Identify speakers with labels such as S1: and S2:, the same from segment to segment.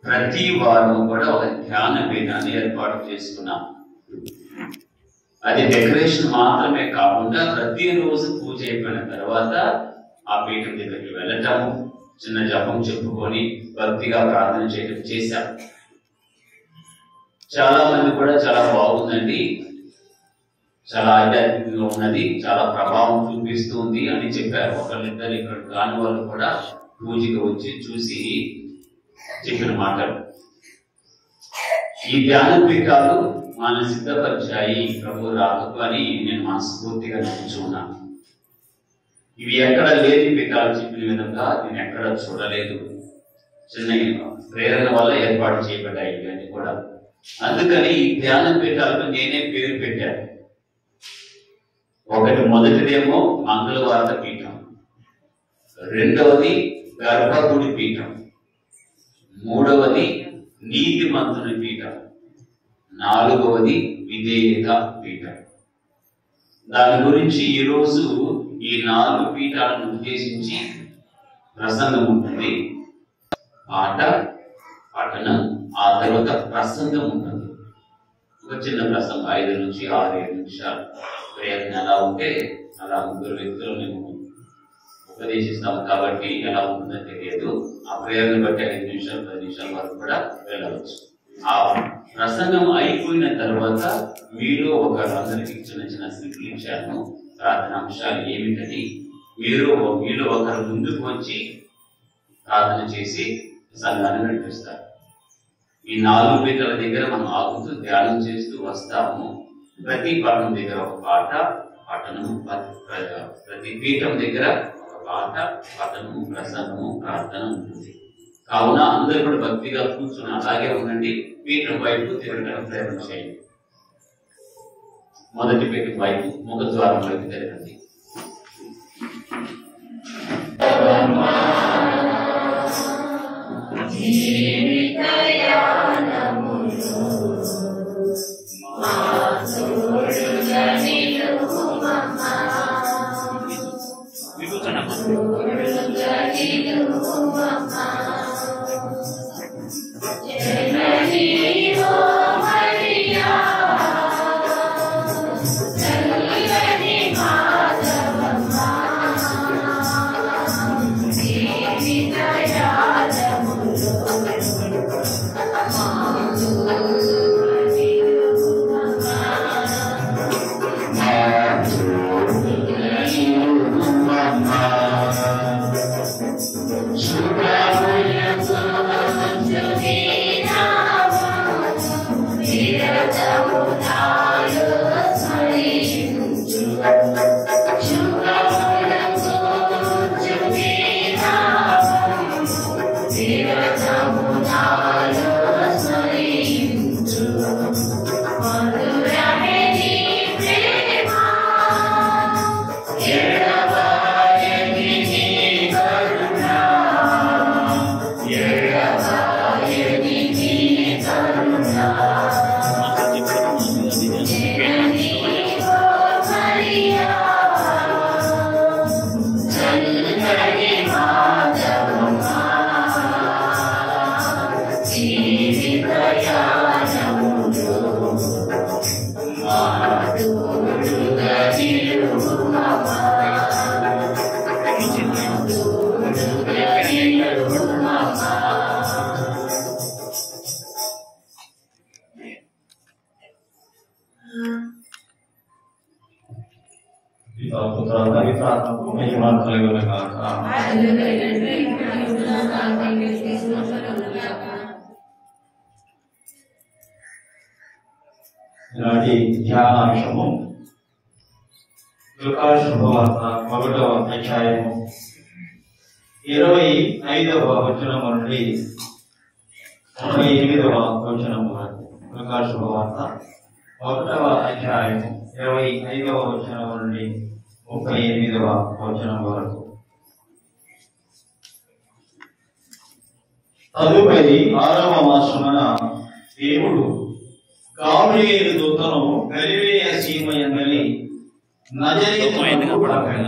S1: ప్రతి వారం కూడా ఒక ధ్యాన పీఠాన్ని ఏర్పాటు చేసుకున్నాం. అది డెకరేషన్ మాత్రమే కాకుండా ప్రతిరోజు పూజ అయిపోయిన తర్వాత ఆ పీఠం దగ్గరికి వెళ్ళటము, చిన్న జపం చెప్పుకొని భక్తిగా ప్రార్థన చేయడం చేశాం. చాలా మంది కూడా చాలా బాగుందండి, చాలా ఆధ్యాత్మికంగా ఉన్నది, చాలా ప్రభావం చూపిస్తుంది అని చెప్పారు. ఒకళ్ళిద్దరు ఇక్కడ కాని వాళ్ళు కూడా పూజకి వచ్చి చూసి చెప్పిన మాటలు. ఈ ధ్యాన పీఠాలు మన సిద్ధపరిచాయి ప్రభు రాకకు అని నేను మనస్ఫూర్తిగా నమ్ముచున్నాను. ఇవి ఎక్కడ లేని పీఠాలు చెప్పిన విధంగా నేను ఎక్కడ చూడలేదు. చిన్న ప్రేరణ వల్ల ఏర్పాటు చేయబడ్డాయి ఇవన్నీ కూడా. అందుకని ఈ ధ్యాన పీఠాలకు నేనే పేరు పెట్టాను. మొదటిదేమో మంగళవార్త పీఠం, రెండవది గర్భగుడి పీఠం, మూడవది నీతిమంతుని పీఠం, నాలుగవది విధేయత పీఠం. దాని గురించి ఈరోజు ఈ 4 పీఠాలను ఉద్దేశించి ప్రసంగం ఉంటుంది. పాట, పఠనం, ఆ తర్వాత ప్రసంగం ఉంటుంది. ఒక చిన్న ప్రసంగం 5 నుంచి 6 నిమిషాలు. ప్రయత్నం ఎలా ఉంటే అలా 3 వ్యక్తులు మేము ఉపదేశిస్తాము కాబట్టి ఎలా ఉంటుందో తెలియదు. ఆ ప్రేరణ బట్టి 5 నిమిషాలు 10 నిమిషాల వరకు కూడా వెళ్ళవచ్చు. ఆ ప్రసంగం అయిపోయిన తర్వాత మీలో ఒకరందరికీ చిన్న చిన్న స్లిప్లు ఇచ్చాను. ప్రార్థన అంశాలు ఏమిటని మీలో ఒకరు ముందుకు వచ్చి ప్రార్థన చేసి సంఘాన్ని నడిపిస్తారు. ఈ 4 పీఠాల దగ్గర మనం ఆగుతూ ధ్యానం చేస్తూ వస్తాము. ప్రతి పట్టణం దగ్గర ఒక పాట, పఠనము, ప్రతి పీఠం దగ్గర ఒక పాట, పఠనము, ప్రసంగము, ప్రార్థన ఉంటుంది. కావున అందరూ కూడా భక్తిగా కూర్చొని అలాగే ఉండండి. పీఠం వైపు తిరగడానికి ప్రయత్నం చేయండి. మొదటి పీఠం వైపు ముఖద్వారం వైపు తిరగండి.
S2: ఈనాటి ధ్యానాంశము లూకా శుభవార్త 1వ అధ్యాయము 25వ వచనము నుండి 38వ వచనము వరకు. లూకా శుభవార్త 1వ అధ్యాయము 25వ వచనము నుండి 38వ వచనము వరకు. తదుపరి 6వ మాసమున దేవుడు గాబ్రియేలు దూతను గలిలయ సీమయందలి నజరేతునకు పంపెను.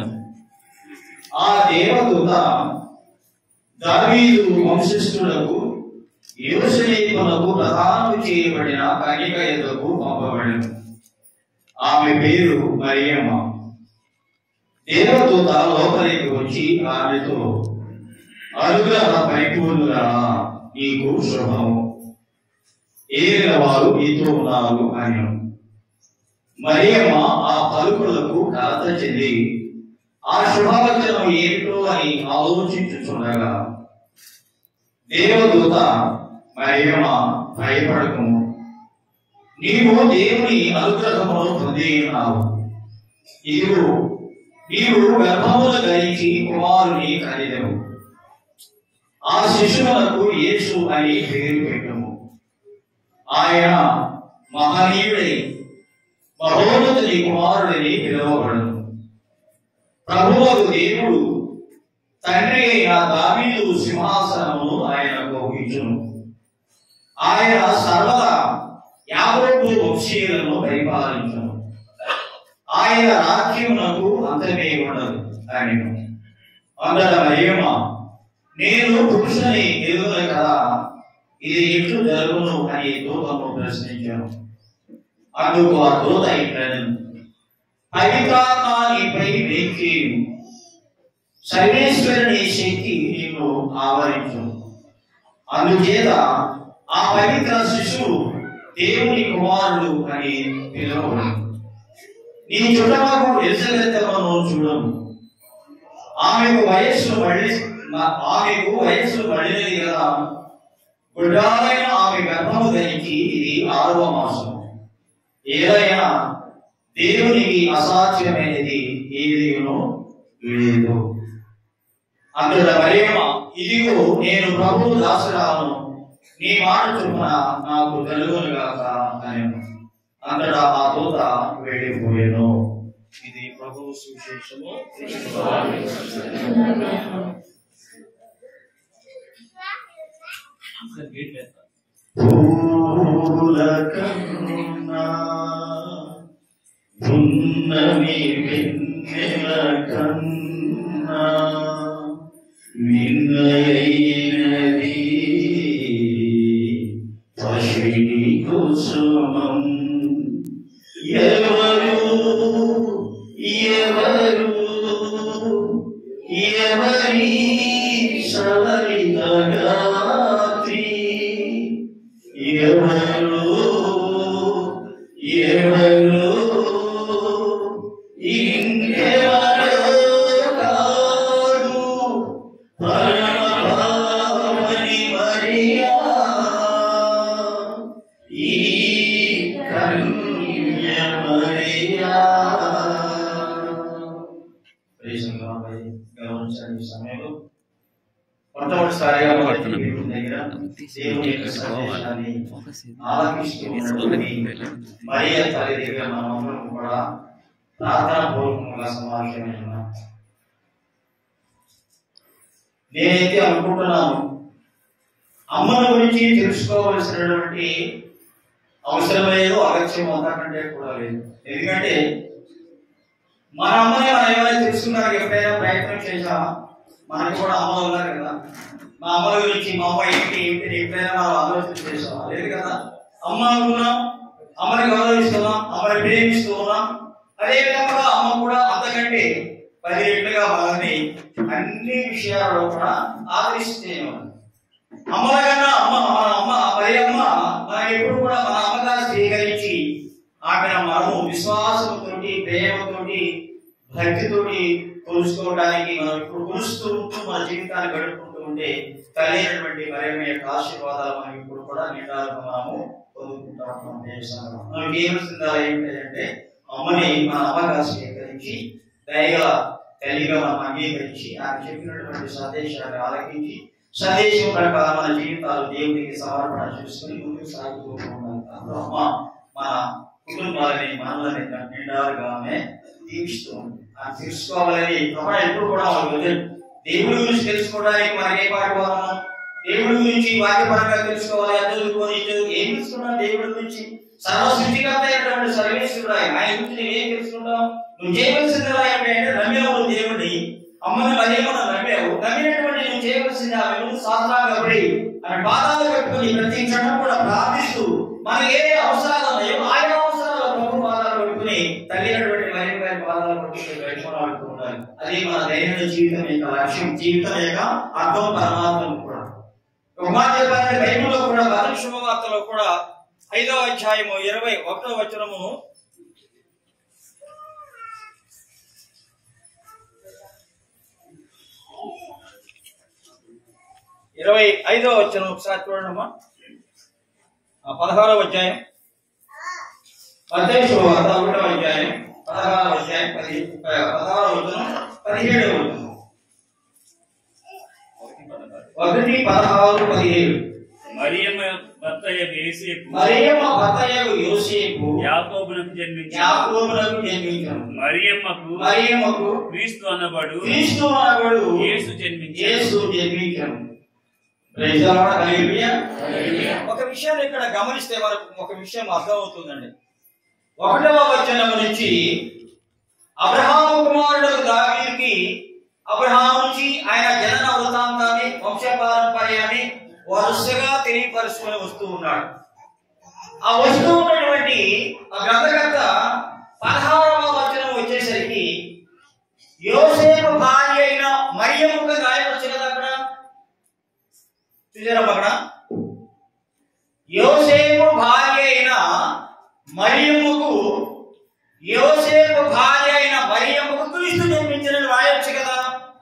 S2: ఆ దేవదూత దావీదు వంశస్థులకు యోసేపునకు ప్రదానము చేయబడిన కన్యక యొద్దకు పంపబడెను. ఆమె పేరు మరియమ్మ. దేవదూత లోపలికి వచ్చి ఆమెతో, అనుగ్రహ పరిపూర్ణురా, నీకు శుభము, ఏలిన వారు నీతో ఉన్నారు అని. మరియమ్మ ఆ పలుకులకు కలత చెంది ఆ శుభవచనం ఏమిటో అని ఆలోచించుచుండగా దేవదూత, మరియమ్మ, భయపడకుము, నీవు దేవుని అనుగ్రహమును పొంది ఉన్నావు. ఇదిగో నీవు గర్భమును ధరించి కుమారుని కనిదెను. ఆ శిశువునకు యేసు అని పేరు పెట్టము. ఆయన మహనీయుడై మహోన్నతుని కుమారుడిని పిలువబడను. ప్రభువుకు దేవుడు తండ్రి అయిన దావీదు సింహాసనమును ఆయనకు ఇచ్చును. ఆయన సర్వదా యాకోబు వంశీయులను పరిపాలించును. ఆయన రాజ్యమునకు అంతమే ఉండదు అని. అందర మరియమ్మ, నేను పురుషుని ఎరుగను కదా, ఇది ఎట్లు జరుగును అని దూతను ప్రశ్నించాను. అందుకు ఆ దూత ఇట్లనెను, పవిత్రాత్మ నీపై వేచి సర్వేశ్వరుని శక్తి నిన్ను ఆవరించును. అందుచేత ఆ పవిత్ర శిశువు దేవుని కుమారుడు అని పిలువబడు. నీ చుట్టమకు ఎలిజబెతను చూడము. ఆమెకు వయస్సు మళ్ళినది కదా. గుడ్డాలైన ఆమె గర్భము ధరించి ఇది 6వ మాసం. ఏదైనా దేవునికి అసాధ్యమైనది ఏదినో లేదు. అందులో మరియమ్మ, ఇదిగో నేను ప్రభువు దాసురాలను, నీ మాట చొప్పున నాకు కలుగునుగాక అని. అంతటా ఆ దూత వెళ్ళిపోయాను. ఇది ప్రభువు సువిశేషము. పూల కన్నా పున్నమి వెన్నెల కన్నా నిన్నయైనది పశుని కుసుమం. ఎవరు ఎవరు ఎవరి సలలితగాత్రి, ఎవరు ఎవరు ఇంకెవరో కాదు, పరమపావని మరియా, ఈ కన్య మరియా. గమనించండి, సమయంలో మొట్టమొదటిసారిగా దేవుని యొక్క సందేశాన్ని ఆలకిస్తూ ఉన్నటువంటి మరియ తల్లి దగ్గర మనమందరం కూడా ప్రార్థనాపూర్వకంగా సమావేశమై ఉన్నాం. నేనైతే అనుకుంటున్నాను, అమ్మను గురించి తెలుసుకోవలసినటువంటి అవసరం లేదు, అగత్యం అంతకంటే కూడా లేదు. ఎందుకంటే మన అమ్మని మనం ఏమైనా తెలుసుకున్నాక ఎప్పుడైనా ప్రయత్నం చేసామా? మనకు కూడా అమ్మ ఉన్నారు కదా. మా అమ్మ గురించి మా అమ్మ ఏంటి ఎప్పుడైనా మనం ఆలోచన చేసామా? లేదు కదా. అమ్మ అనుకున్నాం, అమ్మని గౌరవిస్తున్నాం, అమ్మని ప్రేమిస్తూ ఉన్నాం. అదే విధంగా అమ్మ కూడా అంతకంటే 10 రెట్లుగా మనల్ని అన్ని విషయాల్లో కూడా ఆదరిస్తే అమ్మల కన్నా మరియమ్మ మనం ఎప్పుడు కూడా మన అమ్మగా స్వీకరించి ఆమెను మనము విశ్వాసంతోటి, ప్రేమతోటి, భక్తితోటి కొలుసుకోవడానికి మనం ఇప్పుడు కొలుస్తూ ఉంటూ మన జీవితాన్ని గడుపుకుంటూ ఉంటే తల్లి అయినటువంటి మరియమ్మ యొక్క ఆశీర్వాదాలు మనం ఇప్పుడు కూడా నిండాలను మనము పొందుకుంటా ఉన్నాం. మనకి ఏమవుతుందా ఏంటంటే అమ్మని మన అమ్మగా స్వీకరించి దయగా తల్లిగా మనం అంగీకరించి ఆయన చెప్పినటువంటి సందేశాన్ని ఆలకించి సందేశం ప్రకారం మన జీవితాలు దేవునికి సమర్పణ చేసుకుని ముందుకు సాగుతూ ఉండాలి. అమ్మ మన కుటుంబాలని మనల్ని నిండాలుగా ఆమె దీవిస్తూ ఉంది. ఆయన తెలుసుకోవాలని ఎప్పుడు కూడా దేవుడి గురించి తెలుసుకోవడానికి మనకి ఏ పాటు వాళ్ళం, దేవుడి గురించి వాక్యపరంగా తెలుసుకోవాలి. చదువుకొని ఏం తెలుసుకున్నాం దేవుడి గురించి? సర్వసృష్టికర్త అయినటువంటి సర్వేశ్వరుడు ఆయన గురించి నువ్వు ఏం తెలుసుకుంటావు? నువ్వు చేయవలసింది అంటే నమ్మినప్పుడు దేవుడిని అమ్మని మరియమ్మను నమ్మావు, నమ్మినటువంటి నువ్వు చేయవలసింది ఆమె ముందు సాధారణపడి ఆమె పాదాలు కట్టుకుని ప్రతి క్షణం కూడా ప్రార్థిస్తూ మనకి ఏ అవసరాలు ఉన్నాయో ఆయా అవసరాలు ప్రభు పాదాలు కట్టుకుని తల్లినటువంటి మరియమ్మ గారి పాదాలు కట్టుకుని బయటపడుతూ ఉండాలి. అది మన దైనందిన జీవితం యొక్క లక్ష్యం, జీవితం యొక్క అర్థం, పరమాత్మ కూడా. ఒక మాట చెప్పాలంటే బైబిల్లో కూడా మొదటి శుభవార్తలో కూడా 5వ అధ్యాయము 21వ వచనము 25వ వచనం ఒకసారి చూడండమ్మా. 16వ అధ్యాయం మత్తయి శుభవార్త 1వ అధ్యాయం 16వ అధ్యాయం 16వ వచనం 17వ వచనం 1:16-17.
S3: మరియమ్మ భర్తయగు యోసేపు యాకోబునకు జన్మించెను. మరియమ్మకు క్రీస్తు అనబడు యేసు జన్మించెను.
S2: ఒక విషయాన్ని ఇక్కడ గమనిస్తే మనకు ఒక విషయం అర్థమవుతుందండి. 1వ వచనం నుంచి అబ్రహాము కుమారుడు దావీదుకి అబ్రహాము నుంచి ఆయన జనన వృత్తాంతాన్ని, వంశ పారంపర్యాన్ని వరుసగా తెలియపరుచుకొని వస్తూ ఉన్నాడు. ఆ వస్తూ ఉన్నటువంటి ఆ గ్రంథకర్త 16వ వచనం వచ్చేసరికి యోసేపు భార్య అయిన మరియమ్మకు రాయవచ్చు కదా. అక్కడ చూసారా, అక్కడ యోసేపు భార్య అయిన మరియమ్మకు క్రీస్తు జన్మించినని రాయొచ్చు కదా.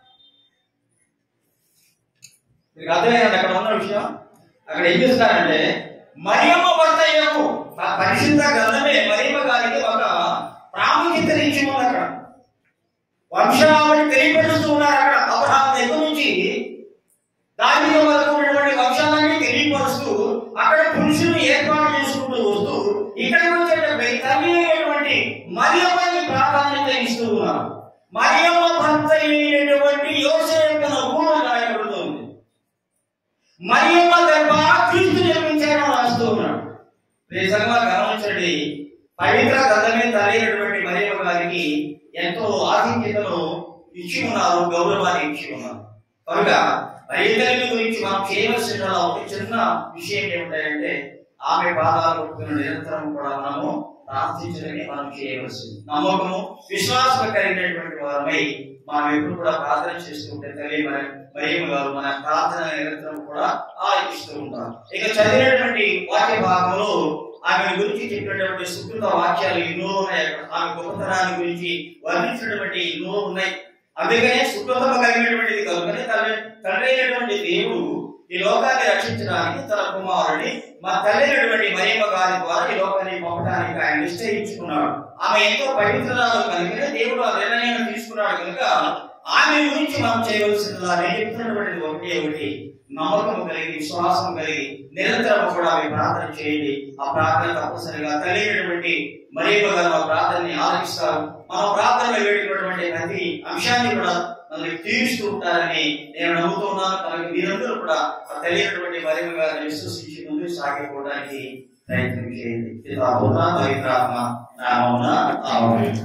S2: మీకు అర్థమైందండి అక్కడ ఉన్న విషయం. అక్కడ ఏం చేస్తారంటే మరియమ్మ భర్తయ్యకు పరిశుద్ధ గ్రంథమే మరియమ్మ గారికి ఒక ప్రాముఖ్యత ఇచ్చి ఉంది. అక్కడ వంశావళి తెలియపరుస్తూ ఉన్నారు. అక్కడ అబ్రహాము దగ్గర నుంచి దావీదు వరకు ఉన్నటువంటి వంశాలన్నీ తెలియపరుస్తూ అక్కడ పురుషులు ఏర్పాటు చేసుకుంటూ వస్తూ ఇక్కడికి వచ్చేటప్పుడు తల్లి అయినటువంటి మరియమ్మని ప్రాధాన్యత ఇస్తూ ఉన్నారు. మరియమ్మ భర్త అయినటువంటి యోసేపును కూడా రాయబడుతుంది. మరియమ్మ గర్భాన క్రీస్తు జన్మించారని రాస్తూ ఉన్నాడు. నిజంగా గమనించండి, పవిత్ర గ్రంథమే తల్లి అయినటువంటి మరియమ్మ గారికి ఎంతో ఆధిక్యతను ఇచ్చి ఉన్నారు, గౌరవాన్ని ఇచ్చి ఉన్నారు. కనుక రైతుల గురించి మనం చేయవలసిన ఒక చిన్న విషయం ఏమిటంటే ఆమె పాదాలు పట్టుకున్న నిరంతరం కూడా మనము ప్రార్థించడమే మనం చేయవలసింది. నమ్మకము, విశ్వాసం కలిగినటువంటి వారమై మనం ఎప్పుడు కూడా ప్రార్థన చేస్తుంటే తల్లి మరియమ్మ గారు మన ప్రార్థన నిరంతరం కూడా ఆలకిస్తూ ఉంటారు. ఇక చదివినటువంటి వాక్య భాగంలో ఆమె గురించి చెప్పినటువంటి సుకృత వాక్యాలు ఎన్నో ఉన్నాయి. ఆమె గొప్పతనాన్ని గురించి వర్ణించినటువంటి ఎన్నో ఉన్నాయి. అందుకనే సుకృతము కలిగినటువంటిది కనుకనే తండ్రి అయినటువంటి దేవుడు ఈ లోకాన్ని రక్షించడానికి తన కుమారుడిని మా తల్లి అయినటువంటి మరియమ్మ గారి ద్వారా ఈ లోకాన్ని పంపడానికి ఆయన నిశ్చయించుకున్నాడు. ఆమె ఎంతో పవిత్రరాలు కనుకనే దేవుడు ఆ నిర్ణయాన్ని తీసుకున్నాడు. కనుక ఆమె గురించి మనం చేయవలసిందిలా నేను చెప్తున్నటువంటిది ఒకటి నమ్మకం కలిగి, విశ్వాసం కలిగి నిరంతరం కూడా ఆమె ప్రార్థన చేయండి. ఆ ప్రార్థన తప్పనిసరిగా తల్లి అయినటువంటి మరియమ్మ గారు ఆ ప్రార్థనని ఆలకిస్తారు. మనం ప్రార్థనలో వేడుకున్నటువంటి ప్రతి అంశాన్ని కూడా మనకి తీరుస్తూ ఉంటారని నేను నమ్ముతున్నాను. మనకి మీరందరూ కూడా ఆ తెలియనటువంటి మరియమ్మ గారిని విశ్వసించి ముందుకు సాగిపోవడానికి ప్రయత్నం చేయండి. పవిత్రాత్మ నామమున ఆమేన్.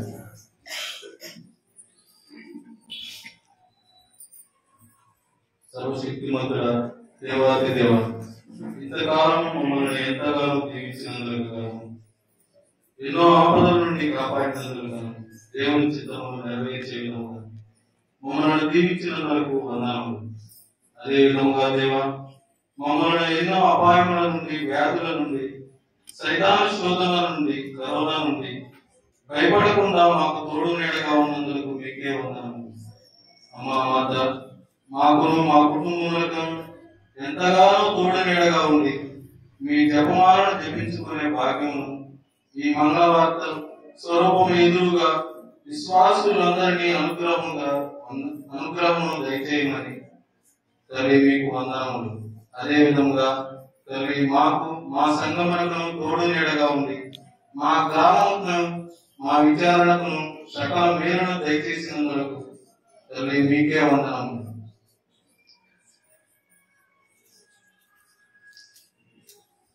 S4: సర్వశక్తిమంతుడ దేవాది దేవ, ఇంతకాలం మమ్మల్ని ఎంతగానో దీవించినందుకు, ఎన్నో ఆపదల నుండి కాపాడినందుకు, దేవుని చిత్తమును నెరవేర్చే విధముగా మమ్మల్ని దీవించినందుకు వందనములు. అదే విధముగా దేవ, మమ్మల్ని ఎన్నో అపాయముల నుండి, వ్యాధుల నుండి, సైతాను శోధనల నుండి, కరోనా నుండి భయపడకుండా మాకు తోడు నీడగా ఉన్నందుకు మీకే వందనములు. అమ్మా మాత, మాకును మా కుటుంబములకు ఎంతగానో తోడు నీడగా ఉంది మీ జపమాలను జపించుకునే భాగ్యమును ఈ మంగళవార్త స్వరూపం ఎదురుగా విశ్వాసులందరినీ అనుగ్రహమును దయచేయమని తల్లి మీకు వందనములు. అదే విధముగా తల్లి మాకు, మా సంఘమునకును తోడు నీడగా ఉంది మా గ్రామమును, మా విచారణకును సకల మేలును దయచేసినందుకు తల్లి మీకే వందనములు.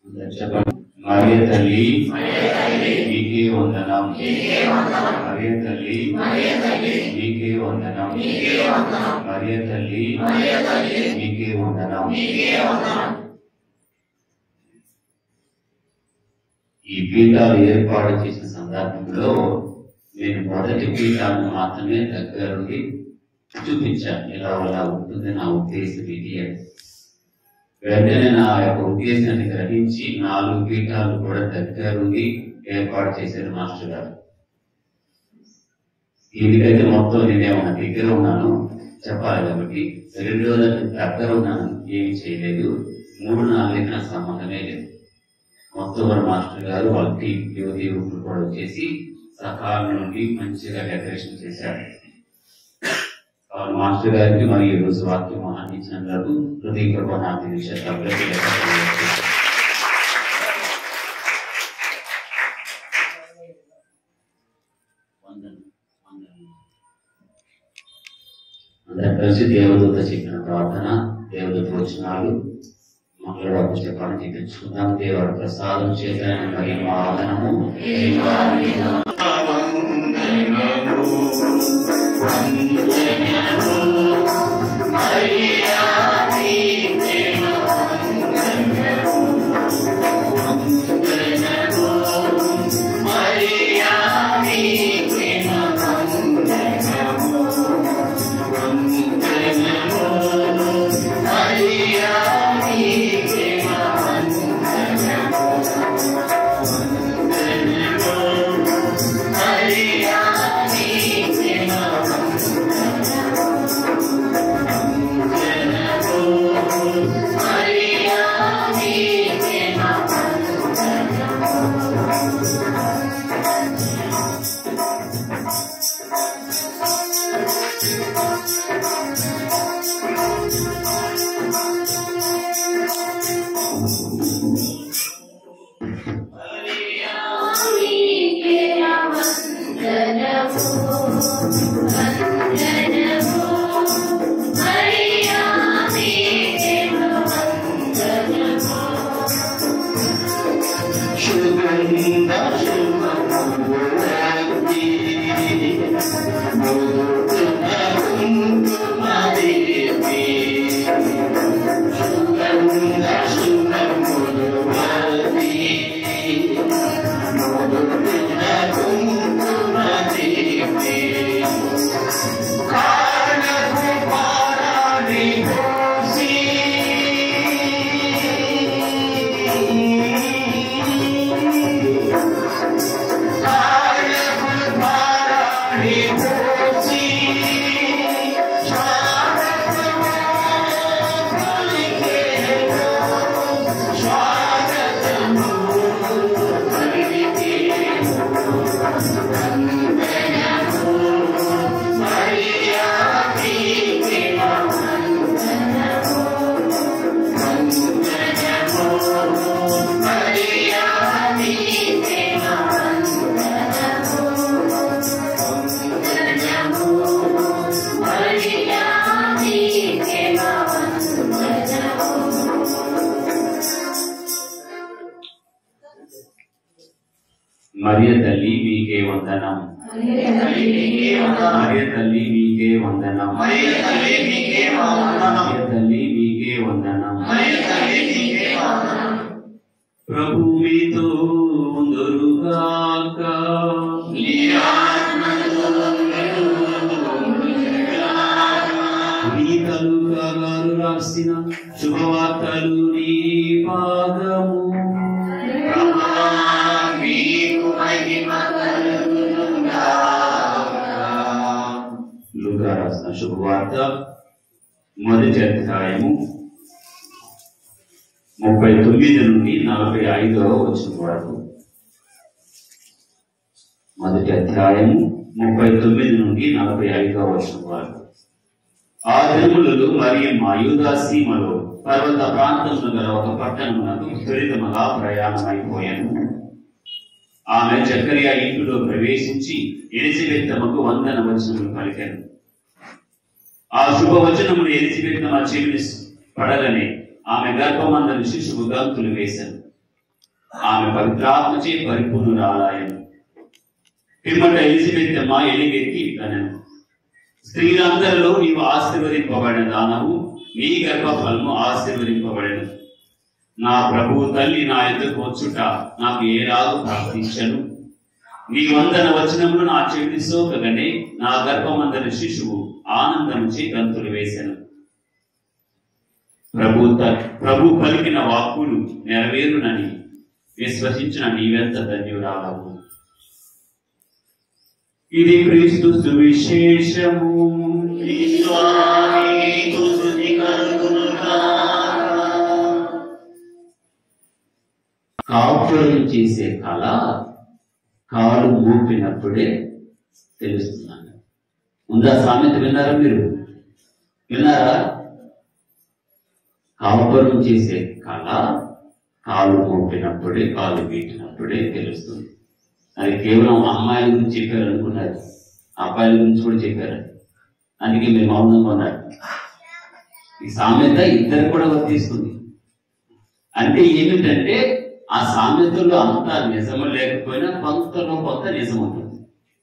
S1: మరియ తల్లి నీకే వందనం, మరియ తల్లి నీకే వందనం, మరియ తల్లి నీకే వందనం. ఈ పీఠాలు ఏర్పాటు చేసిన సందర్భంలో నేను మొదటి పీఠాన్ని మాత్రమే దగ్గరుండి చూపించాను. ఇలా అలా ఉంటుంది నా ఉద్దేశం ఇది అని. వెంటనే నా యొక్క ఉద్దేశాన్ని గ్రహించి 4 పీఠాలు కూడా దగ్గరుండి ఏర్పాటు చేశారు మాస్టర్ గారు. దీనికైతే మొత్తం నేనేమన్నా దగ్గర ఉన్నాను చెప్పాలి కాబట్టి 2 రోజులకి దగ్గర ఉన్నాను, ఏమి చేయలేదు. 3-4 నాకు సంబంధమే లేదు. మొత్తం మాస్టర్ గారు వాళ్ళ టీం యువకులు కూడా వచ్చేసి సకాలం నుండి మంచిగా డెకరేషన్ చేశారు. మాస్టర్ గారికి మరి ఈ రోజు వాక్యం అందించినందుకు హృదయపూర్వక అందరం కలిసి దేవదూత చెప్పిన ప్రార్థన, దేవదూత వచనాలు మంగళవారం చెప్పాలని తెచ్చుకుందాం. దేవుడి ప్రసాదం చేత మరి ఆదనము మరియ తల్లి మీకే వందనం, మరియ తల్లి మీకే వందనం, మరియ తల్లి మీకే వందనం. ప్రభు మీతో ఉందురుగాక, నీతలు గారు రాసిన శుభవార్తలు నీ పాదము లూకా రాసిన శుభవార్త 1వ అధ్యాయము 39 నుండి 45వ వచనం వరకు. 1వ అధ్యాయము 39 నుండి 45వ వచనం వరకు. ఆ దినములలో మరియమ్మ యూదా సీమలో పర్వత ప్రాంతంలో గల ఒక పట్టణమునకు త్వరితముగా ప్రయాణమైపోయాను. ఆమె జకరియా ఇంటిలో ప్రవేశించి ఎలిజబెత్తమ్మకు వందన వచనములు పలికాను. ఆ శుభవచనములు ఎలిజబెత్తమ్మ చెవిని పడగానే ఆమె గర్భమందని శిశువు గంతులు వేశాను. ఆమె పవిత్రాత్మచే పరిపూర్ణురాలాయను. పిమ్మట ఎలిజబెత్ అమ్మ ఎలుగెత్తి ఇట్లనెను, స్త్రీలందరిలో నీవు ఆశీర్వదింపబడిన దానవు, నీ గర్భఫలము ఆశీర్వదింపబడెను. నా ప్రభువు తల్లి నా ఎదురుకు వచ్చుట నాకు ఏలాగూ ప్రార్థించను. నీ వందన వచనములు నా చెవిని సోకగానే నా గర్భమందరి శిశువు ఆనందముచే గంతులు వేసెను. ప్రభు పలికిన వాక్కులు నెరవేరునని విశ్వసించిన నీవెంత ధన్యురాలవు. ఇది క్రీస్తు సువిశేషము. కాపురం చేసే కళ కాలు మూపినప్పుడే తెలుస్తున్నాను. ఉందా సామెత? విన్నారా మీరు? విన్నారా? కాపురం చేసే కళ కాలు మోపినప్పుడే, కాలు పీటినప్పుడే తెలుస్తుంది. అది కేవలం అమ్మాయిల గురించి చెప్పారు అనుకున్నారు, అబ్బాయిల గురించి కూడా చెప్పారు. అందుకే మేము మౌనంగా ఉన్నారు. ఈ సామెత ఇద్దరు కూడా వర్తిస్తుంది. అంటే ఏమిటంటే ఆ సామెతలో అంతా నిజము లేకపోయినా కొంతలో కొంత నిజం ఉంటుంది.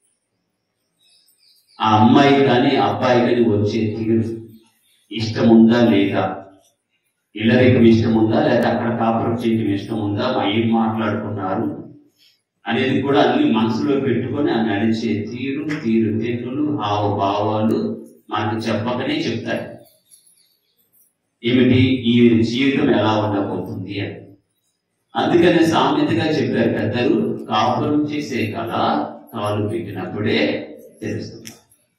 S1: ఆ అమ్మాయి కానీ అబ్బాయి కానీ వచ్చే తీరు ఇష్టం ఉందా లేదా, ఇల్లరికం ఇష్టం ఉందా లేదా అక్కడ కాపురం చేయటం ఇష్టం ఉందా, ఏం మాట్లాడుకున్నారు అనేది కూడా అన్ని మనసులో పెట్టుకొని ఆ నడిచే తీరు తెన్నులు హావభావాలు మనకు చెప్పకనే చెప్తారు. ఏమిటి ఈ జీవితం ఎలా ఉండబోతుంది అని. అందుకనే సామెతగా చెప్పారు పెద్దలు, కాపురం చేసే కళ కాలు పెట్టినప్పుడే తెలుస్తుంది.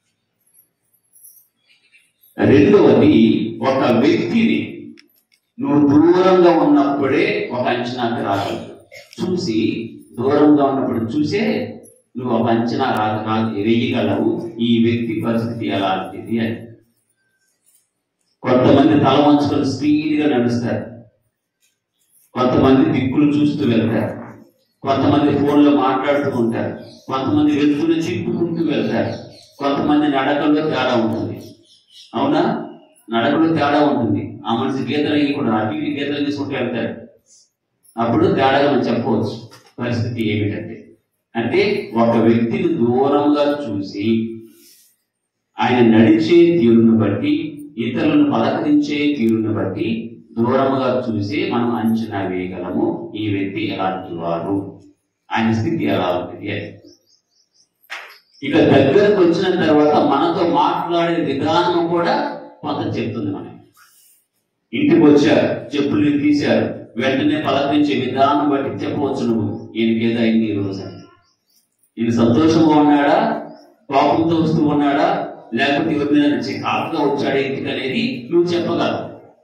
S1: రెండవది, ఒక వ్యక్తిని నువ్వు దూరంగా ఉన్నప్పుడే ఒక అంచనాకు రాగలవు. చూసి దూరంగా ఉన్నప్పుడు చూసే నువ్వు ఒక అంచనా వేయగలవు ఈ వ్యక్తి పరిస్థితి ఎలాంటిది అని. కొంతమంది తల వంచుకొని స్పీడ్గా నడుస్తారు, కొంతమంది దిక్కులు చూస్తూ వెళ్తారు, కొంతమంది ఫోన్లో మాట్లాడుతూ ఉంటారు, కొంతమంది వెళ్తూనే చిక్కుకుంటూ వెళ్తారు, కొంతమంది నడకల్లో తేడా ఉంటుంది. అవునా? నడకలో తేడా ఉంటుంది. ఆ మనిషి గీతలు కూడా అటు ఇటు గీతలు తీసుకుంటూ వెళ్తారు. అప్పుడు తేడాగా మనం చెప్పవచ్చు పరిస్థితి ఏమిటంటే, అంటే ఒక వ్యక్తిని దూరంగా చూసి ఆయన నడిచే తీరును బట్టి, ఇతరులను పలకరించే తీరును బట్టి దూరంగా చూసి మనం అంచనా వేయగలము ఈ వ్యక్తి ఎలాంటి వారు, ఆయన స్థితి ఎలా ఉంటుంది అని. ఇక దగ్గరకు వచ్చిన తర్వాత మనతో మాట్లాడే విధానం కూడా కొంత చెప్తుంది. మనం ఇంటికి వచ్చారు, చెప్పులు తీశారు, వెంటనే పలకరించే విధానం బట్టి చెప్పవచ్చు నువ్వు ఈయనకేదో అయింది ఈ రోజు అని. ఈయన సంతోషంగా ఉన్నాడా, కోపంతో వస్తూ ఉన్నాడా, లేకపోతే ఎవరి మీద చికాకుగా వచ్చాడా ఇంటికి అనేది నువ్వు చెప్పగలవు.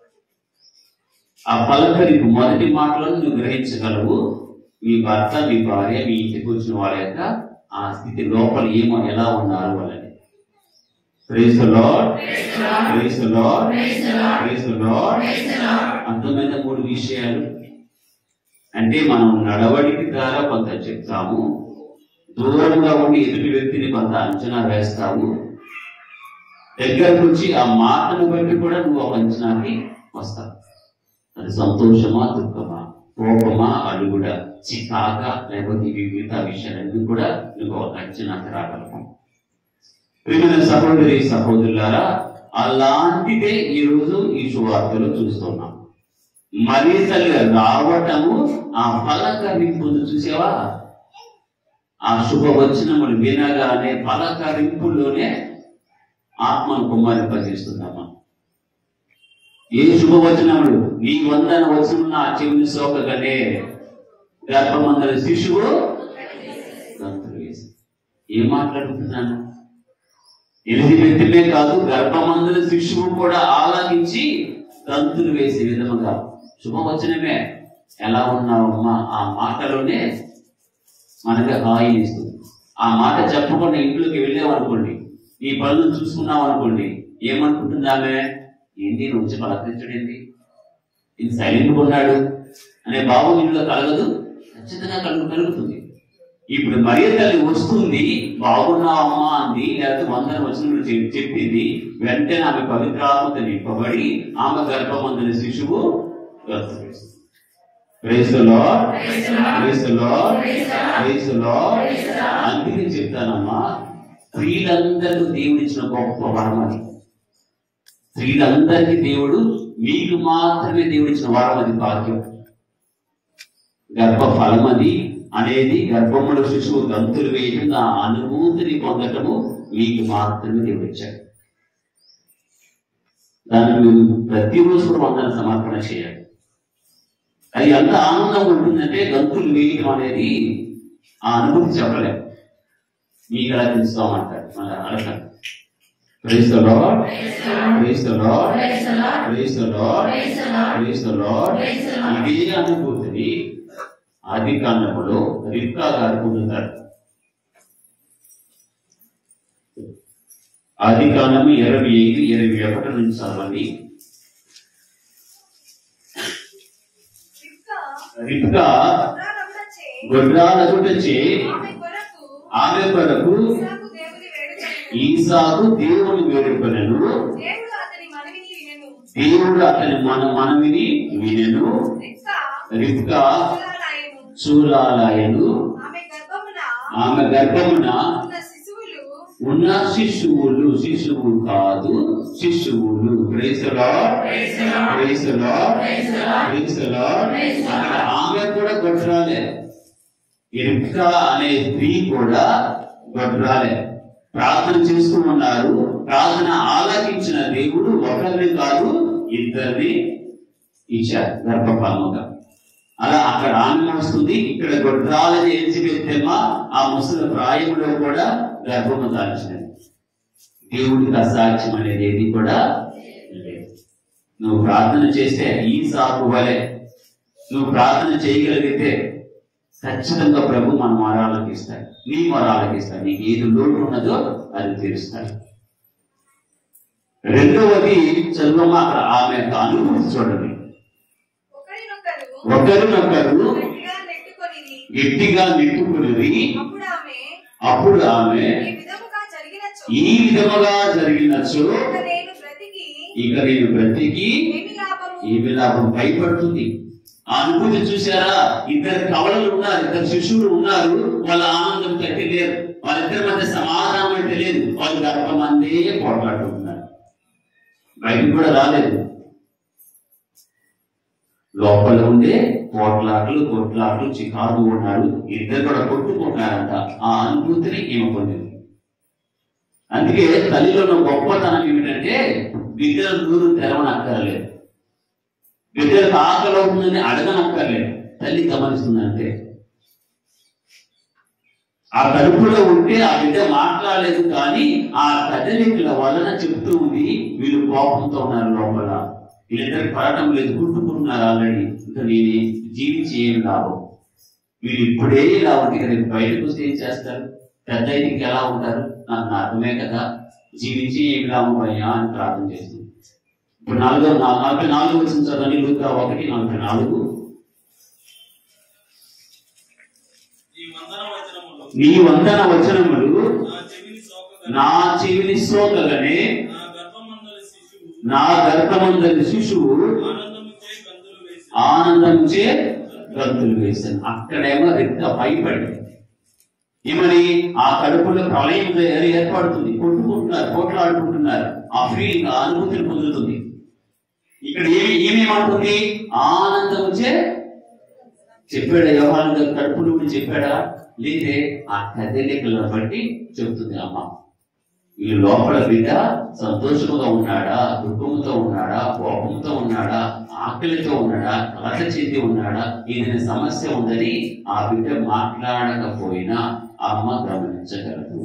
S1: ఆ పలకరింపు మొదటి మాటలను నువ్వు గ్రహించగలవు. మీ భర్త, మీ భార్య, మీ ఇంటికి వచ్చిన వాళ్ళ యొక్క ఆ స్థితి లోపల ఏమో ఎలా ఉన్నారు వాళ్ళని. Praise the Lord, praise the Lord, praise the Lord. అర్థమైన 3 విషయాలు. అంటే మనం నడవడికి ద్వారా కొంత చెప్తాము, దూరంగా ఉండి ఎదుటి వ్యక్తిని కొంత అంచనా వేస్తాము, దగ్గరకు వచ్చి ఆ మాటను బట్టి కూడా నువ్వు ఒక అంచనాకి వస్తావు. అది సంతోషమా, దుఃఖమా, కోపమా, అడుగుడా, చికాగా, లేకపోతే వివిధ విషయాలన్నీ కూడా నువ్వు ఒక అంచనాకి రాగలవు. ప్రియమైన సహోదరి సహోదరులారా, అలాంటిదే ఈరోజు ఈ సువార్తలో చూస్తున్నాం. మరియ తల్లి రావటము, ఆ పలకరింపును చూసావా? ఆ శుభవచనములు వినగానే పలకరింపులోనే ఆత్మను కుమ్మరింపజేస్తుందమ్మా. ఏ శుభవచనములు? నీ వందన వచనం నా చెవిని సోకగానే గర్భమందరి శిశువు గంతులు వేసి. ఏం మాట్లాడుతున్నాను? ఎలిజబెత్తులే కాదు, గర్భమందరి శిశువు కూడా ఆలకించి గంతులు వేసే విధముగా శుభవచనమే. ఎలా ఉన్నావమ్మా? ఆ మాటలోనే మనకి హాయి ఇస్తుంది. ఆ మాట చెప్పకుండా ఇంట్లోకి వెళ్ళామనుకోండి, నీ పనులను చూసుకున్నాం అనుకోండి, ఏమనుకుంటుందామే? ఏంటి నువ్వు వచ్చి పలకరించడేంటి, ఇది సైలెంట్గా ఉన్నాడు అనే భావం ఇంట్లో కలగదు? ఖచ్చితంగా కలుగుతుంది. ఇప్పుడు మరియ తల్లి వస్తుంది, బాగున్నావమ్మా అంది, లేకపోతే వందన వచనములు చెప్పింది, వెంటనే ఆమె పవిత్రాత్మతో నింపబడి ఆమె గర్భమందరి శిశువు గర్భవేస్తుంది. Praise the Lord, praise the Lord, praise the Lord. అందుకే చెప్తానమ్మా, స్త్రీలందరూ దేవుడు ఇచ్చిన గొప్ప వరం అది. స్త్రీలందరికీ దేవుడు, మీకు మాత్రమే దేవుడు ఇచ్చిన వరం అది, భాగ్యం. గర్భ ఫలం అది అనేది, గర్భములో శిశువు గంతులు వేయటం, ఆ అనుభూతిని పొందటము మీకు మాత్రమే దేవుడు ఇచ్చాడు. దాన్ని మీరు ప్రతిరోజు కూడా వందన సమర్పణ చేయాలి. అది ఎంత ఆనందంగా ఉంటుందంటే గంతులు వేయటం అనేది ఆ అనుభూతి చెప్పలేము. మీకు ఎలా తెలుస్తామంటారు మళ్ళీ అడగండి. Praise the Lord, praise the Lord, praise the Lord, praise the Lord. ఇదే అనుభూతిని ఆది కాండములో రిబ్కా గారు పొందుతారు. ఆది కాండము 25, 21 నుంచి చదవండి. రిబ్కా గొర్రెలగుటచే ఆమె కొరకు ఈసాకు దేవుని వేడుకొనెను. దేవుడు అతని మనవిని వినెను. రిబ్కా చూలాలయను. ఆమె గర్భమున ఉన్న శిశువు కాదు, శిశువులు. Praise the Lord, praise the Lord, praise the Lord. ఆమె కూడా గొడ్రాలే. రిబ్కా అనే స్త్రీ కూడా గొడ్రాలే. ప్రార్థన చేస్తూ ఉన్నారు. ప్రార్థన ఆలకించిన దేవుడు ఒకరిని కాదు, ఇద్దరిని ఇచ్చారు గర్భఫలముగా. అలా అక్కడ ఆమె వస్తుంది, ఇక్కడ గొడ్రాలని ఎలిజబెత్తేమా ఆ ముసలి ప్రాయంలో కూడా గర్భము దాల్చినది. దేవుడికి అసాధ్యం అనేది ఏది కూడా లేదు. నువ్వు ప్రార్థన చేస్తే ఈ సాకు వలె నువ్వు ప్రార్థన చేయగలిగితే ఖచ్చితంగా ప్రభు మన మొరాలకి ఇస్తాడు, నీ మొరాలకి ఇస్తాడు. నీకు ఏది లోటు ఉన్నదో అది తీరుస్తాడు. రెండవది చదువమ్మ, అక్కడ ఆమె యొక్క అనుభూతి చూడండి. ఒకరినొకరు గట్టిగా నెట్టుకుని, అప్పుడు ఆమె ఈ విధముగా జరిగినచో ఇక నేను బ్రతికి ఏమి లాభం, భయపడుతుంది. ఆ అనుభూతి చూసారా? ఇద్దరు కవలలు ఉన్నారు, ఇద్దరు శిశువులు ఉన్నారు. వాళ్ళ ఆనందం కట్టి లేరు, వాళ్ళిద్దరి మధ్య సమాధానం అంటే లేదు. వాళ్ళు గర్భం అందే పోట్లాడుతున్నారు, బయటకు కూడా రాలేదు. లోపల ఉండే కొట్లాట్లు చికాకు ఉన్నారు. ఇద్దరు కూడా కొట్టుకుంటున్నారంట. ఆ అనుభూతిని ఈమె పొందింది. అందుకే తల్లిలో ఉన్న గొప్పతనం ఏమిటంటే బిడ్డల దూరు తెరవనక్కర్లేదు, బిడ్డలకు ఆకలి అవుతుందని అడగనక్కర్లేదు. తల్లి గమనిస్తుందంటే ఆ కడుపులో ఉంటే ఆ బిడ్డ మాట్లాడలేదు, కానీ ఆ కదలికల వలన చెప్తూ ఉంది వీళ్ళు కోపంతో ఉన్నారు, లోపల వీళ్ళిద్దరికి పడటం లేదు, కుట్టుకుంటున్నారు ఆల్రెడీ. ఇంకా నేను జీవించి ఏం లాభం, వీళ్ళు ఇప్పుడే ఇలా ఉంటే రేపు బయటకు వస్తే ఏం చేస్తారు, పెద్ద ఇంటికి ఎలా ఉంటారు, నాకు అర్థమే కదా, జీవించి ఏం లాభం అయ్యా అని ప్రార్థన చేస్తుంది. ఇప్పుడు 44 వచ్చిన చదవండి, లూకా 1:44. నీ వందన వచనములు నా చెవిని సోకగానే నా గర్భమందలి శిశువు ఆనందంచే గంతులు వేశాను. అక్కడేమో రిబ్కా భయపడింది. ఏమని? ఆ కడుపులో ప్రళయం ఏర్పడుతుంది, కొట్టుకుంటున్నారు, పోట్లాడుకుంటున్నారు. ఆ ఫీలింగ్, ఆ అనుభూతిని పొందుతుంది. ఇక్కడ ఏమేమంటుంది? ఆనందంచే చెప్పాడా యోహాను కడుపు నుండి చెప్పాడా? లేదే ఆ కదలికలను బట్టి చెప్తుంది అమ్మ. ఈ లోపల బిడ్డ సంతోషంగా ఉన్నాడా, దుఃఖంతో ఉన్నాడా, కోపంతో ఉన్నాడా, ఆకలితో ఉన్నాడా, కలత చెంది ఉన్నాడా, ఏదైనా సమస్య ఉందని ఆ బిడ్డ మాట్లాడకపోయినా అమ్మ గమనించగలదు.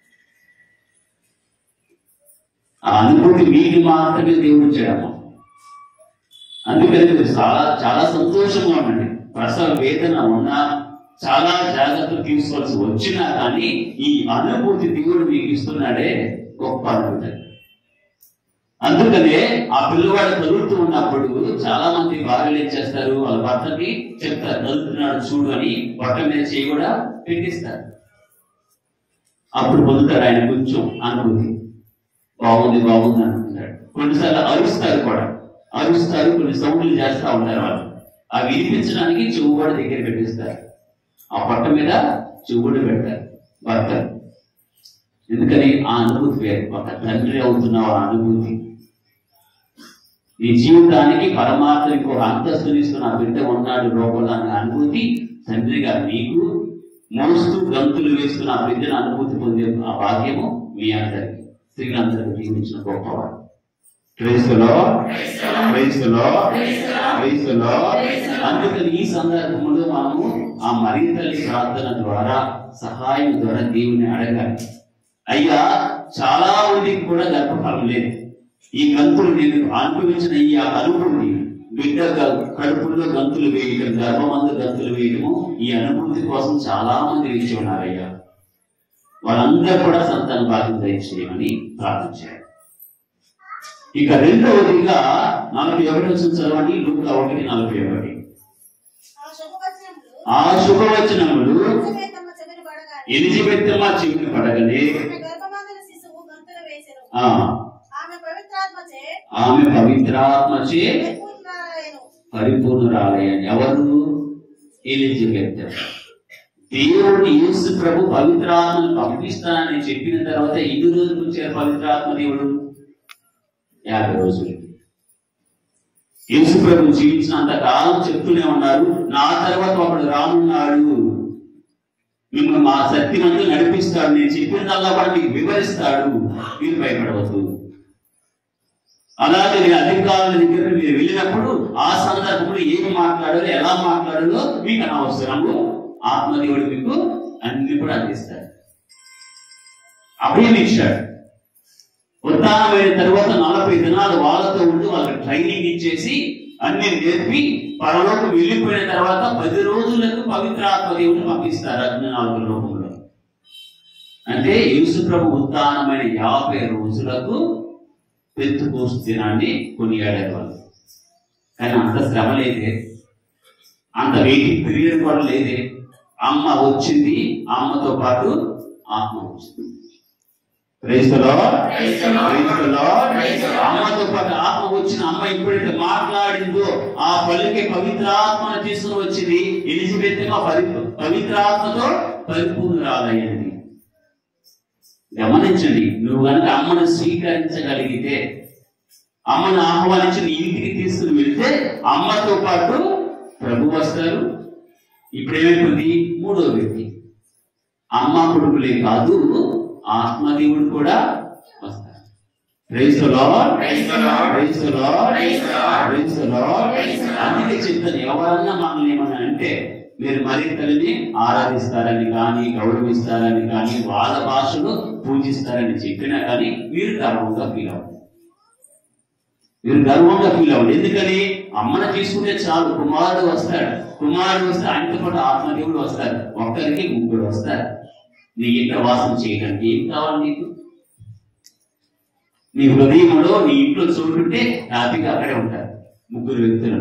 S1: ఆ అనుభూతి మీకు మాత్రమే దేవుడు చేయడమ్మా. అందుకని మీరు చాలా సంతోషంగా ఉండండి. ప్రసవ వేదన ఉన్నా, చాలా జాగ్రత్తలు తీసుకోవాల్సి వచ్చినా కానీ ఈ అనుభూతి దేవుడు మీకు ఇస్తున్నాడే గొప్ప అనుభూతి. అందుకనే ఆ పిల్లవాడు చదువుతూ ఉన్నప్పుడు చాలా మంది భార్యలు ఏం చేస్తారు, వాళ్ళ భర్తకి చెప్తారు చదువుతున్నాడు చూడు అని, బట్ట మీద చేయి కూడా పెట్టిస్తారు. అప్పుడు పొందుతాడు ఆయన కొంచెం అనుభూతి, బాగుంది బాగుంది అనుకుంటాడు. కొన్నిసార్లు అరుస్తారు కూడా, అరుస్తారు, కొన్ని సౌండ్లు చేస్తూ ఉంటారు వాళ్ళు. ఆ వినిపించడానికి చెవుబడి దగ్గర పెట్టిస్తారు. ఆ పట్ట మీద చెవుబడి పెడతారు భర్త. ఎందుకని? ఆ అనుభూతి వేరు. ఒక తండ్రి అవుతున్న ఆ అనుభూతి, నీ జీవితానికి పరమాత్మకి ఒక అంతస్తునిస్తున్న ఆ బిడ్డ ఉన్నాడు లోపల అనే అనుభూతి తండ్రిగా నీకు, మోస్తూ గంతులు వేస్తున్న ఆ బిడ్డను అనుభూతి పొందే ఆ భాగ్యము మీ అందరికి, స్త్రీలందరికీ జీవించిన గొప్పవాడు. అందుకని ఈ సందర్భంలో మనము ఆ మరియ తల్లి ప్రార్థన ద్వారా, సహాయం ద్వారా దేవుని అడగాలి. అయ్యా, చాలా మందికి కూడా గర్భఫలం లేదు. ఈ గంతులు నేను అనుభవించిన ఈ అనుభూతి, బిడ్డ కడుపులో గంతులు వేయటం, గర్భమందు గంతులు వేయటము, ఈ అనుభూతి కోసం చాలా మంది వేచి ఉన్నారయ్యా. వాళ్ళందరూ కూడా సంతాన భాగ్యం దయచేయమని ప్రార్థించారు. ఇక రెండవదిగా 41 చదవండి. లూకా 1:41. ఆ శుభవచనములు ఎలిజబెత్తమ్మ చెవిని పడగనే ఆమె పవిత్రాత్మచే పరిపూర్ణురాలయ్యని. ఎవరు? ఎలిజబెత్. దేవుడు యేసు ప్రభు పవిత్రాత్మను పంపిస్తానని చెప్పిన తర్వాత ఎన్ని రోజులు వచ్చారు పవిత్రాత్మ దేవుడు? 50 రోజులు. యేసు ప్రభు జీవించినంత కాలం చెప్తూనే ఉన్నారు, నా తర్వాత ఒకడు రానున్నాడు, మిమ్మల్ని మా సత్యమందు నడిపిస్తాడు, నేను చెప్పినదల్లా కూడా మీకు వివరిస్తాడు, మీరు భయపడవద్దు. అలాగే నేను అధికారుల దగ్గర మీరు వెళ్ళినప్పుడు ఆ సందర్భంలో ఏమి మాట్లాడాలో, ఎలా మాట్లాడాలో మీకు అనవసరము, ఆత్మదేవుడు మీకు అన్ని కూడా అందిస్తాడు. అభయం ఇచ్చాడు. ఉత్థానమైన తరువాత 40 దినాలు వాళ్ళతో ఉండి వాళ్ళకి ట్రైనింగ్ ఇచ్చేసి అన్ని నేర్పి పరలోకం వెళ్ళిపోయిన తర్వాత 10 రోజులకు పవిత్ర ఆత్మదేవుని పంపిస్తారు అగ్నినాలుగు రూపంలో. అంటే యేసు ప్రభు ఉత్థానమైన 50 రోజులకు పెంతెకోస్తు దినాన్ని కొనియాడారు వాళ్ళు. కానీ అంత శ్రమ లేదే, అంత వెయిటింగ్ పీరియడ్ కూడా లేదే. అమ్మ వచ్చింది, అమ్మతో పాటు ఆత్మ వచ్చింది. అమ్మతో పాటు ఆత్మ వచ్చిన అమ్మ ఎప్పుడైతే మాట్లాడిందో ఆ పలికే పవిత్రాత్మను తీసుకుని వచ్చింది. ఎలిజబెత్ పవిత్రాత్మతో పరిపూర్ణురాలయ్యింది. గమనించండి, నువ్వు కనుక అమ్మను స్వీకరించగలిగితే, అమ్మను ఆహ్వానించి నీ ఇంటికి తీసుకుని వెళితే అమ్మతో పాటు ప్రభు వస్తారు. ఇప్పుడేమైపోయింది? 3వ వ్యక్తి. అమ్మ కొడుకులే కాదు, ఆత్మదేవుడు కూడా వస్తారు. అందుకే చెప్తాను, ఎవరన్నా మనల్ని ఏమన్నా అంటే మీరు మరి తల్లిని ఆరాధిస్తారని కానీ, గౌరవిస్తారని కానీ, వాళ్ళ భాషలో పూజిస్తారని చెప్పినా కానీ మీరు గర్వంగా ఫీల్ అవ్వండి. ఎందుకని? అమ్మను తీసుకుంటే చాలు, కుమారుడు వస్తాడు. కుమారుడు వస్తే ఆయనతో పాటు ఆత్మదేవుడు వస్తారు. ఒక్కరికి 3 వస్తారు నీ ఇంట్లో వాసం చేయడానికి. ఏం కావాలి నీకు? నీ హృదయంలో, నీ ఇంట్లో చోటుంటే హ్యాపీగా అక్కడే ఉంటారు 3 వ్యక్తులు.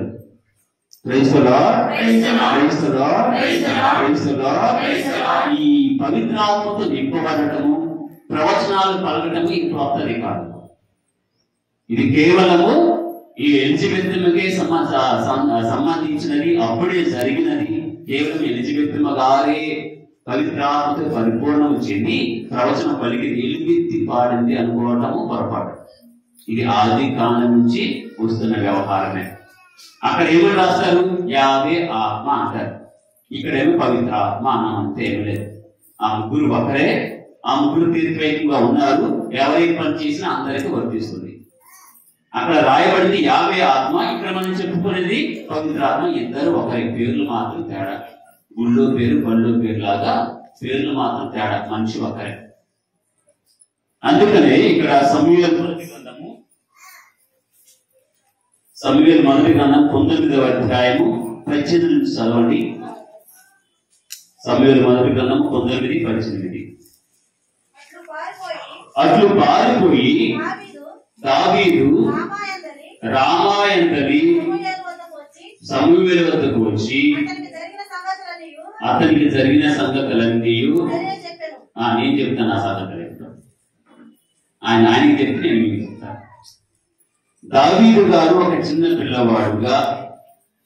S1: ఈ పవిత్రాత్మతో నింపబడటము, ప్రవచనాలు పలకటము ఇది కొత్తది కాదు. ఇది కేవలము ఈ ఎలిజబెత్తుమ్మకే సంబంధించినది, అప్పుడే జరిగినది. కేవలం ఎలిజబెత్తుమ్మ గారే పవిత్రాత్మతో పరిపూర్ణము చెంది ప్రవచనం పలికి ఎలుగెత్తి పాడింది అనుకోవటము పొరపాటు. ఇది ఆది కాలం నుంచి వస్తున్న వ్యవహారమే. అక్కడ ఏమని రాస్తారు? యావే ఆత్మ అంటారు. ఇక్కడేమో పవిత్ర ఆత్మ అన్నం, అంతే, ఏమి లేదు. ఆ 3 ఒకరే, ఆ 3 తీర్పేకంగా ఉన్నారు. ఎవరికి పని చేసినా అందరికీ వర్తిస్తుంది. అక్కడ రాయబడింది యావే ఆత్మ, ఇక్కడ మనం చెప్పుకునేది పవిత్ర ఆత్మ. ఇద్దరు ఒకరి పేర్లు మాత్రం తేడా. గుళ్ళో పేరు, బళ్ళో పేరు లాగా పేర్లు మాత్రం తేడా, మనిషి ఒకరే. అందుకనే ఇక్కడ సమూయేలు మొదటి గ్రంథం 19వ అధ్యాయము 18 నుంచి చదవండి. సమూయేలు మొదటి గ్రంథం 19:18. అట్లు పారిపోయి దావీదు రామాయందలి సమూయేలు వద్దకు వచ్చి అతనికి జరిగిన సంగతులన్నీ నేను చెప్తాను. ఆ సంగతులు ఆయనకి చెప్తే నేను మీకు చెప్తాను. దావీదు గారు ఒక చిన్న పిల్లవాడుగా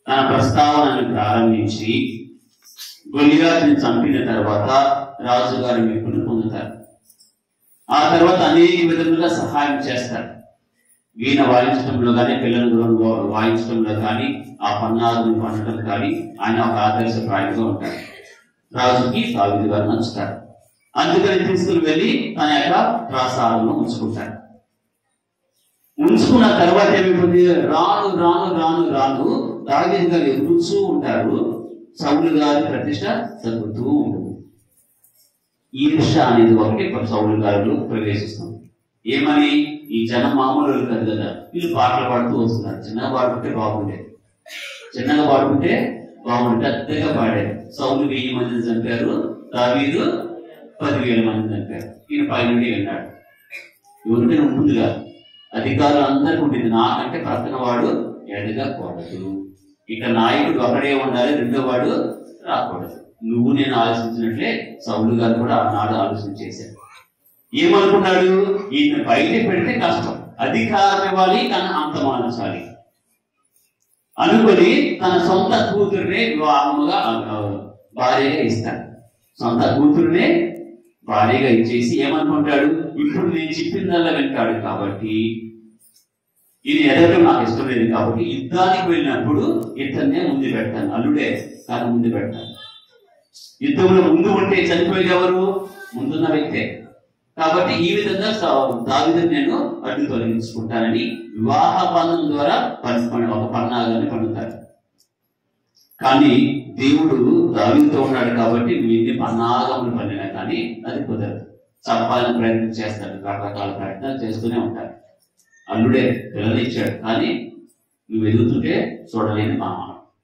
S1: తన ప్రస్తావనను ప్రారంభించి గొలియాతుని చంపిన తర్వాత రాజుగారి మెప్పును పొందుతారు. ఆ తర్వాత అనేక విధములుగా సహాయం చేస్తారు. వీణ వాయించడంలో కానీ, పిల్లలను వాయించడంలో కానీ, ఆ పన్నాదుని పండటం కానీ ఆయన ఒక ఆదర్శప్రాయంగా ఉంటారు. రాజుకి దావీదు గారు నచ్చుతారు. అందుకని తీసుకుని వెళ్ళి తన యొక్క ప్రాసాదంలో ఉంచుకుంటారు. ఉంచుకున్న తర్వాత ఏమైపోతుంది, రాను రాను రాను రాను దావీదు గారు ఎదుగుతూ ఉంటారు. సౌలు గారి ప్రతిష్ట తగ్గుతూ ఉంటుంది. ఈర్ష అనేది ఒకటి సౌలు గారిలో ప్రవేశిస్తుంది. ఏమని, ఈ జనం మామూలు కాదు కదా, వీళ్ళు పాటలు పాడుతూ వస్తున్నారు. చిన్నగా పాడుకుంటే బాగుండేది, చిన్నగా పాడుకుంటే బాగుండే. పెద్దగా పాడారు. సౌలు 1000 మందిని చంపారు, దావీదు 10,000 మందిని చంపారు. ఈయన పైనుండి విన్నాడు. ఎవరికైనా ఉంటుందిగా, అధికారులు అందరికీ ఉంటుంది. నాకంటే ప్రక్కన వాడు ఎదగకూడదు, ఇక నాయకుడు ఒకడే ఉండాలి, రెండో వాడు రాకూడదు. నువ్వు నేను ఆలోచించినట్లే సౌలు గారు కూడా ఆనాడు ఆలోచన చేశాడు. ఏమనుకున్నాడు, ఈయన బయట పెడితే కష్టం, అధికారం ఇవ్వాలి కానీ అంతమానించాలి అనుకొని తన సొంత కూతురునే వివాహముగా భార్యగా ఇస్తాడు. సొంత కూతురునే భార్యగా ఇచ్చేసి ఏమనుకుంటాడు, ఇప్పుడు నేను చెప్పిందల్లా వింటాడు కాబట్టి ఇది ఎదగడం నాకు ఇష్టం లేదు కాబట్టి యుద్ధానికి వెళ్ళినప్పుడు ఇతన్నే ముందు పెడతాను. అల్లుడే కానీ ముందు పెడతాను. యుద్ధంలో ముందు ఉంటే చనిపోయేది ఎవరు, ముందున్న వ్యక్తే. కాబట్టి ఈ విధంగా దావీదుని నేను అడ్డు తొలగించుకుంటానని వివాహ బంధం ద్వారా ఒక పన్నాగాన్ని పండుతారు. కానీ దేవుడు దావీదుతో ఉన్నాడు కాబట్టి వీటిని పన్నాగములు పండినా కానీ అది కుదరదు. చంపాలని ప్రయత్నం చేస్తాడు, రకరకాల ప్రయత్నాలు చేస్తూనే ఉంటారు. అల్లుడే పిల్లలు ఇచ్చాడు కానీ నువ్వు ఎదుగుతుంటే చూడలేని మామ.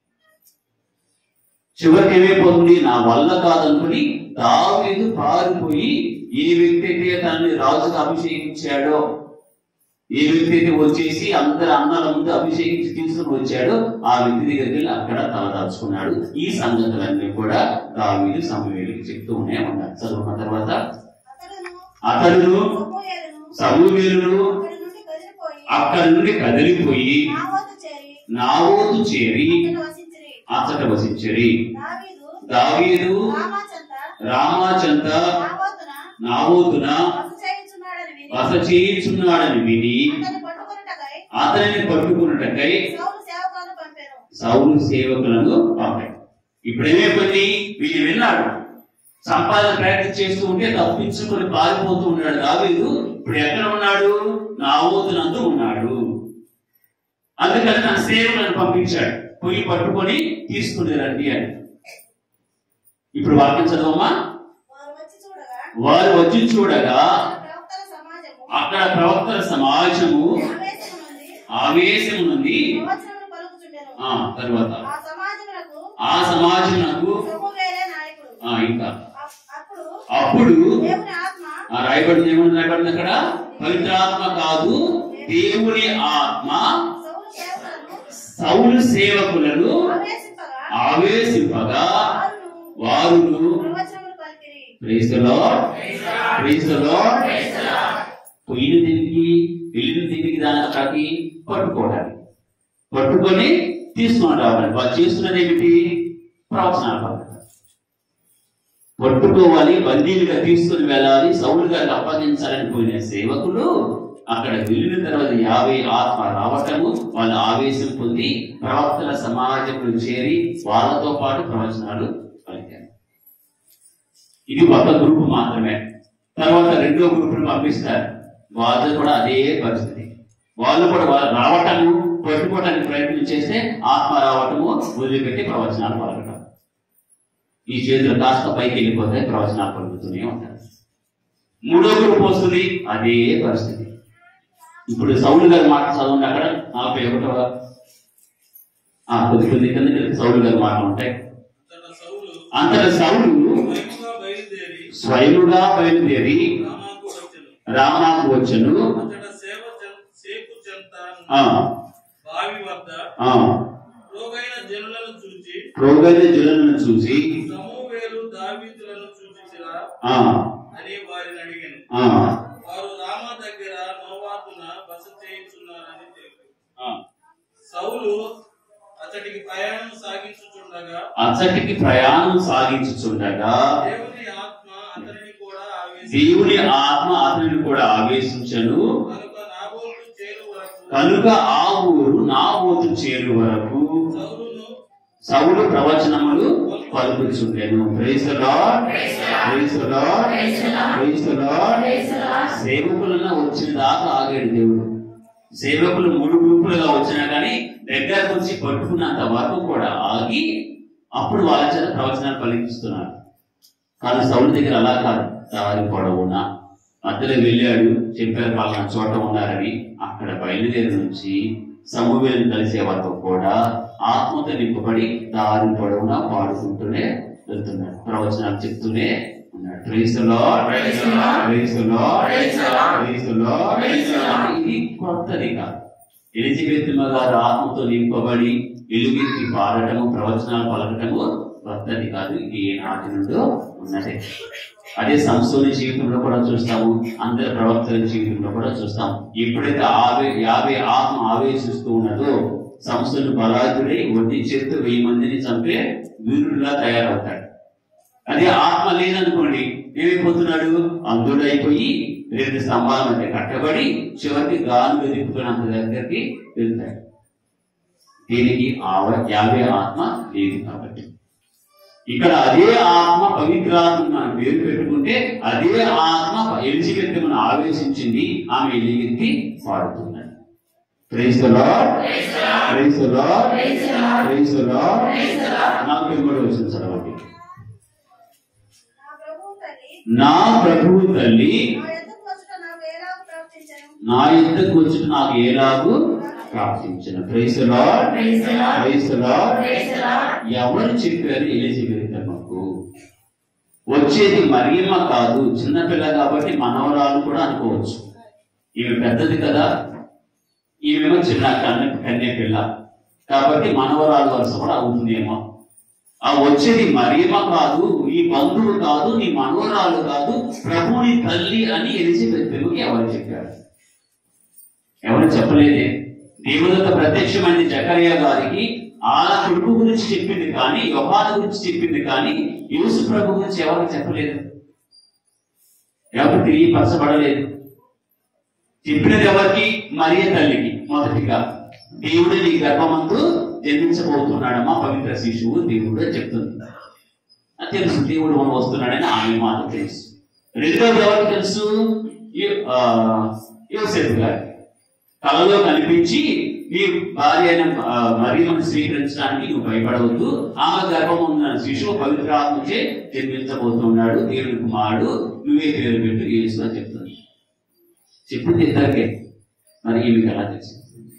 S1: చివరికి ఏమైపోతుంది, నా వల్ల కాదనుకుని దావీదు పారిపోయి ఏ వ్యక్తి అయితే తనని రాజుగా అభిషేకించాడో, ఏ వ్యక్తి అయితే వచ్చేసి అందరి అన్నాల ముందు అభిషేకించి తీసుకుని వచ్చాడో ఆ వ్యక్తి దగ్గరికి వెళ్ళి అక్కడ తలదాచుకున్నాడు. ఈ సంగతులన్నీ కూడా దావీదు సమూయేలుకి చెప్తూనే ఉన్నాడు. చదువుకున్న తర్వాత అతడును సమూయేలును అక్కడి నుండి కదిలిపోయి నావోతు చేరి అచ్చట వసించరి. దావీదు రామాచంత నావోతున బస చేయుచున్నాడని విని అతనిని పట్టుకున్నటకై సౌలు సేవకులను పంపాడు. ఇప్పుడేమైపోయింది, వీళ్ళు విన్నాడు, సంపాదన ప్రాక్టీస్ చేస్తూ ఉంటే తప్పించుకొని పారిపోతూ ఉన్నాడు దావీదు. ఇప్పుడు ఎక్కడ ఉన్నాడు, నావోతునందు ఉన్నాడు. అందుకని తన సేవకులను పంపించాడు, పోయి పట్టుకొని తీసుకుని రండి అని. ఇప్పుడు వాక్యం చదవమ్మా. వారు వచ్చి చూడగా అక్కడ ప్రవక్తల సమాజము ఆవేశము నుండి తర్వాత ఆ సమాజమునకు ఇంకా అప్పుడు రాయబడింది ఏమని రాయబడింది అక్కడ, పవిత్రాత్మ కాదు దేవుని ఆత్మ సౌలు సేవకులను ఆవేశింపగా వారును praise the Lord, praise the Lord, పోయిన దీనికి వెళ్ళిన దీనికి దానికి పట్టుకోవడానికి, పట్టుకొని తీసుకుని రావడానికి. వాళ్ళు చేస్తున్నది ఏమిటి, ప్రవచనాలు పట్టుకోవాలి, బందీలుగా తీసుకుని వెళ్ళాలి, సౌలు గారికి అప్పగించాలని పోయిన సేవకులు అక్కడ వెళ్ళిన తర్వాత 50 ఆత్మ రావటము, వాళ్ళు ఆవేశం పొంది ప్రవక్తల సమాజంలో చేరి వాళ్ళతో పాటు ప్రవచనాలు పలికారు. ఇది ఒక గ్రూప్ మాత్రమే. తర్వాత రెండో గ్రూపును పంపిస్తారు, వాళ్ళు కూడా అదే పరిస్థితి. వాళ్ళు కూడా వాళ్ళు రావటము, పట్టుకోవడానికి ప్రయత్నం చేస్తే ఆత్మ రావటము, వదిలిపెట్టి ప్రవచనాలు పలకటం. ఈ చేతులు కాస్త పైకి వెళ్ళిపోతే ప్రవచనాలు పలుకుతూనే ఉంటారు. మూడో గ్రూప్ వస్తుంది, అదే పరిస్థితి. ఇప్పుడు సౌలు గారి మాట చదవండి అక్కడ 41వ కొద్ది కింద సౌలు గారి మాట ఉంటాయి. అంతటా సౌలు స్వయముగా బయలుదేరి రామాకు వచ్చెను. రోగైన జనులను చూసి
S4: సమూయేలు దావీదులను చూచిరా అని వారిని అడిగాను. వారు రామా దగ్గర నోవాతున బస చేయించున్నారని తెలిపారు. సౌలు అతడికి ప్రయాణం
S1: అచ్చటికి ప్రయాణం సాగించుచుండగా
S4: దేవుని ఆత్మ అతనిని
S1: దేవుని ఆత్మ
S4: కూడా ఆవేశించెను.
S1: అతనిని కూడా ఆవేశించను.
S4: కనుక నాబోతు చేరు వరకు
S1: కనుక ఆ ఊరు నాబోతు చేరు వరకు సౌలు ప్రవచనములు పలుకుచుండెను. Praise the Lord, praise the Lord, praise the Lord. సేవకులను వచ్చిన దాకా ఆగాడు దేవుడు. సేవకులు 3 గ్రూపులుగా వచ్చినా కానీ దగ్గరకు వచ్చి పట్టుకున్నంత వరకు కూడా ఆగి అప్పుడు వాళ్ళ చేత ప్రవచనాలు పలికిస్తున్నారు. కానీ సౌలు దగ్గర అలా కాదు. దారి పొడవునా మధ్యలో వెళ్ళాడు, చెప్పారు వాళ్ళ చోట ఉన్నారని. అక్కడ బయలుదేరి నుంచి సమూవేలును కలిసే వరకు కూడా ఆత్మతో నింపబడి దారి పొడవునా పాడుకుంటూనే వెళ్తున్నాడు, ప్రవచనాలు చెప్తూనే ఉన్నాడు. Praise the Lord, praise the Lord, praise the Lord, praise the Lord. ఇది కొత్తది కాదు. ఎలిజబెత్ గారు ఆత్మతో నింపబడి వెలుగెత్తి పాడటము, ప్రవచనాలు పలకటము కొత్తది కాదు. ఇది ఏ నాటి నుండో ఉన్నదే. అదే సంసోని జీవితంలో కూడా చూస్తాము, అందరి ప్రవక్తల జీవితంలో కూడా చూస్తాం. ఎప్పుడైతే 50 ఆత్మ ఆవేశిస్తూ ఉన్నదో సంసోను బలాదుడై ఒంటి చేతితో 1000 మందిని చంపే వీరుడులా తయారవుతాడు. అదే ఆత్మ లేదనుకోండి ఏమైపోతున్నాడు? అంధుడైపోయి 2 స్తంభాల మధ్య కట్టబడి చివరికి గానుగా దిప్పుకున్నంత దగ్గరికి వెళ్తాడు. దీనికి 50 ఆత్మ లేదు కాబట్టి ఇక్కడ అదే ఆత్మ పవిత్రాత్మ పేరు పెట్టుకుంటే అదే ఆత్మ ఎలిజబెత్తును ఆవేశించింది. ఆమె ఎలిగెత్తి పాడుతున్నాడు. Praise the Lord, praise the Lord, praise the Lord. 43వ వచనం చదవండి. నా ప్రభువు తల్లి నా యుద్ధకు వచ్చి నాకు ఏలాగు ప్రార్థించను. Praise the Lord, praise the Lord. ఎవరు చెప్పారు ఎలిజబెత్ అమ్మకు? వచ్చేది మరియమ్మ కాదు, చిన్నపిల్ల కాబట్టి మనవరాలు కూడా అనుకోవచ్చు. ఈమె పెద్దది కదా, ఈమెమో చిన్న కన్య పిల్ల కాబట్టి మనవరాలు వరుస కూడా అవుతుందేమో. ఆ వచ్చేది మరియమ్మ కాదు, నీ బంధువు కాదు, నీ మనవరాలు కాదు, ప్రభుని తల్లి అని ఎలిజబెత్ ఎవరు చెప్పారు? ఎవరు చెప్పలేదే. దేవునితో ప్రత్యక్షమైన జకరియా గారికి ఆల కొడుకు గురించి చెప్పింది కానీ, యోహాను గురించి చెప్పింది కానీ, యేసు ప్రభు గురించి ఎవరు చెప్పలేదు, ఎవరు తెలియపరచబడలేదు. చెప్పినది ఎవరికి? మరియ తల్లికి. మొదటిగా దేవుడు నీ గర్భమందు జన్మించబోతున్నాడమ్మా, పవిత్ర శిశువు దేవుడు అని చెప్తుంది. అది తెలుసు, దేవుడు మనం వస్తున్నాడని ఆమె మాట తెలుసు. రెండోది ఎవరికి తెలుసు? యోసేపు గారు కలలో కనిపించి నీ భార్య అయిన మరియమ్మను స్వీకరించడానికి నువ్వు భయపడవద్దు, ఆమె గర్భం ఉన్న శిశువు పవిత్రాత్మచే జన్మించబోతున్నాడు, దేవుడి కుమారుడు, నువ్వే పేరు పెట్టు యేసు అని చెప్తుంది. చెప్పింది ఇద్దరికే. మరి ఈమెకి ఎలా తెలిసింది?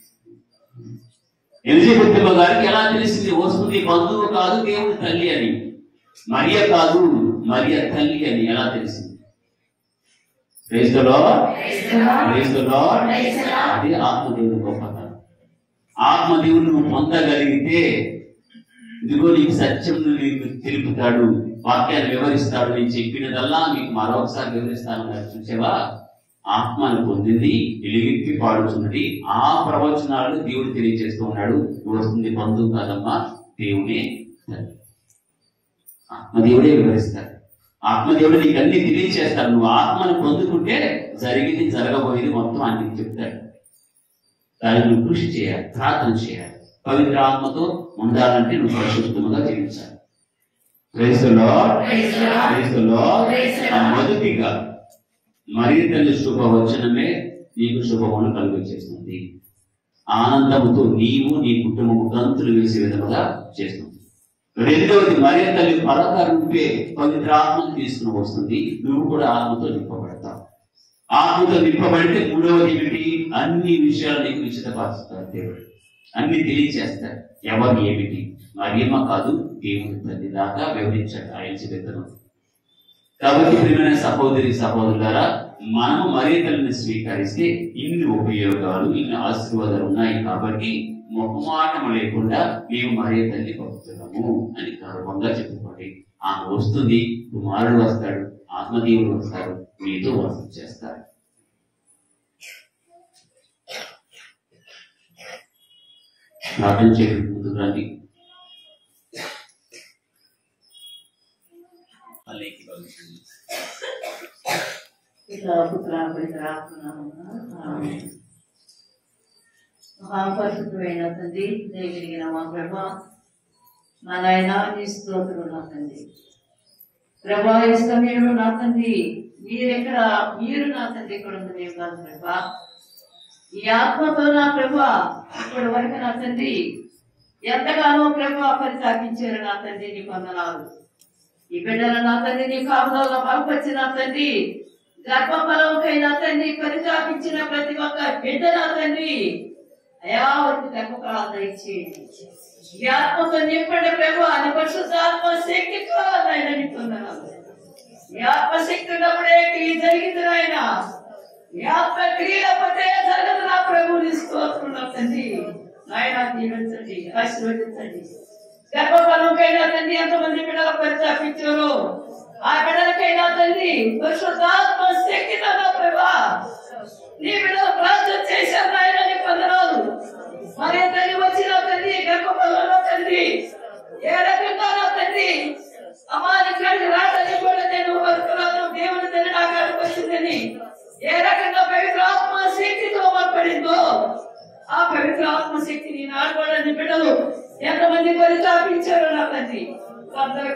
S1: ఎలిజబెత్ గారికి ఎలా తెలిసింది వస్తుంది బంధువు కాదు దేవుడి తల్లి అని? మరియ కాదు, మరియ తల్లి అని ఎలా తెలిసింది? Praise the Lord, praise the Lord. అది ఆత్మదేవుని గొప్పతనం. ఆత్మదేవుని నువ్వు పొందగలిగితే ఇదిగో నీకు సత్యం నీకు తెలుపుతాడు, వాక్యాన్ని వివరిస్తాడు. నేను చెప్పినదల్లా మీకు మరొకసారి వివరిస్తాను. చూసావా? ఆత్మను పొందింది, వెలుగెత్తి పాడుతున్నది. ఆ ప్రవచనాలను దేవుడు తెలియజేస్తూ ఉన్నాడు. వస్తుంది బంధువు కాదమ్మా, దేవుడే తల్లి. ఆత్మదేవుడే వివరిస్తాడు. ఆత్మదేవుడు నీకు అన్ని తెలియచేస్తాడు. నువ్వు ఆత్మను పొందుకుంటే జరిగింది జరగబోయేది మొత్తం అన్ని చెప్తాడు. దాన్ని నువ్వు కృషి చేయాలి, ప్రార్థన చేయాలి. పవిత్ర ఆత్మతో ఉండాలంటే నువ్వు పరిశుద్ధముగా జీవించాలి. Praise the Lord, praise the Lord. మొదటిగా మరియ తల్లి శుభవచనమే నీకు శుభమును కలుగజేస్తుంది. ఆనందముతో నీవు నీ కుటుంబము గంతులు వేసే విధముగా చేస్తుంది. రెండవది మరియ తల్లి పరకరుంపే పవిత్రాత్మను తీసుకుని వస్తుంది. నువ్వు కూడా ఆత్మతో నింపబడతావు. ఆత్మతో నింపబడితే మూడవది ఏమిటి? అన్ని విషయాలు నీకు విచితపరుస్తాడు దేవుడు, అన్ని తెలియచేస్తాడు. ఎవరు ఏమిటి? మరియమ్మ కాదు, దేవుని తల్లి దాకా వివరించాడు ఆయన చరిత్రను. కాబట్టి ప్రియమైన సహోదరి సహోదరులారా, మనము మరియ తల్లిని స్వీకరిస్తే ఇన్ని ఉపయోగాలు, ఇన్ని ఆశీర్వాదాలు ఉన్నాయి. కాబట్టి మొహమాటం లేకుండా మేము మరియ తల్లి భక్తులము అని గర్వంగా చెప్పుకోండి. ఆమె వస్తుంది, కుమారుడు వస్తాడు, ఆత్మదేవుడు వస్తాడు, మీతో వాసం చేస్తాడు. ప్రార్థన చేయడం ముందుకు రండి. ప్రార్థనలు ఏకీభవించండి.
S5: మహాపరిశుద్ధమైన తండ్రి, దయగలిగిన మా ప్రభా, మా నాయన నీ స్తోత్రం నా తండ్రి. ప్రభా ఈ సమయంలో నా తండ్రి మీరు నా తండ్రి ఇక్కడ ఉంది మేము కాదు ప్రభా. ఈ ఆత్మతో నా ప్రభా ఇప్పటి వరకు నా తండ్రి ఎంతగానో ప్రభా పరితాపించారు నా తండ్రి, నీ వందనాలు. ఈ బిడ్డల నా తండ్రి నీ కాపుదల్లో బలపరిచి నా తండ్రి గర్భఫలంకై నా తండ్రి పరితాపించిన ప్రతి ఒక్క బిడ్డ నా తండ్రి అయా వరకు గర్భఫలాలు దయచేయండి. ఈ ఆత్మతో నింపండి ప్రభా, అని పరిశుద్ధాత్మ శక్తి కావాలైనా నీ వందనాలు. ఈ ఆత్మశక్తి ఉన్నప్పుడే క్రియ జరిగింది నాయన. ఈ ఆత్మ క్రియలపోతే జరగదు నా ప్రభుని స్తోత్రం తండ్రి. నాయన దీవించండి, ఆశీర్వదించండి. గర్భఫలంకైనా తండ్రి ఎంతమంది బిడ్డలు పరితాపించారు, ఆ బిడ్డలకైనా తండ్రి పరిశుద్ధాత్మ శక్తితో నా ప్రభా నీ బిడ్డలు ప్రార్థన చేశారు నాయన, నీ వందనాలు. మరి తల్లి వచ్చిన తండ్రి గర్భఫలంలో తండ్రి ఏ రకంగా నా తండ్రి అమానికానికి రాటని కూడా నేను వరుకున్నాను, దేవుని తల్లి నా కాడికి వచ్చిందని ఏ రకంగా పవిత్ర ఆత్మ శక్తితో మాట్లాడిందో ఆ పవిత్ర ఆత్మ శక్తిని నాడుకోవడానికి బిడ్డలు ఎంతమంది పరితాపించారో నా తండ్రి అందరి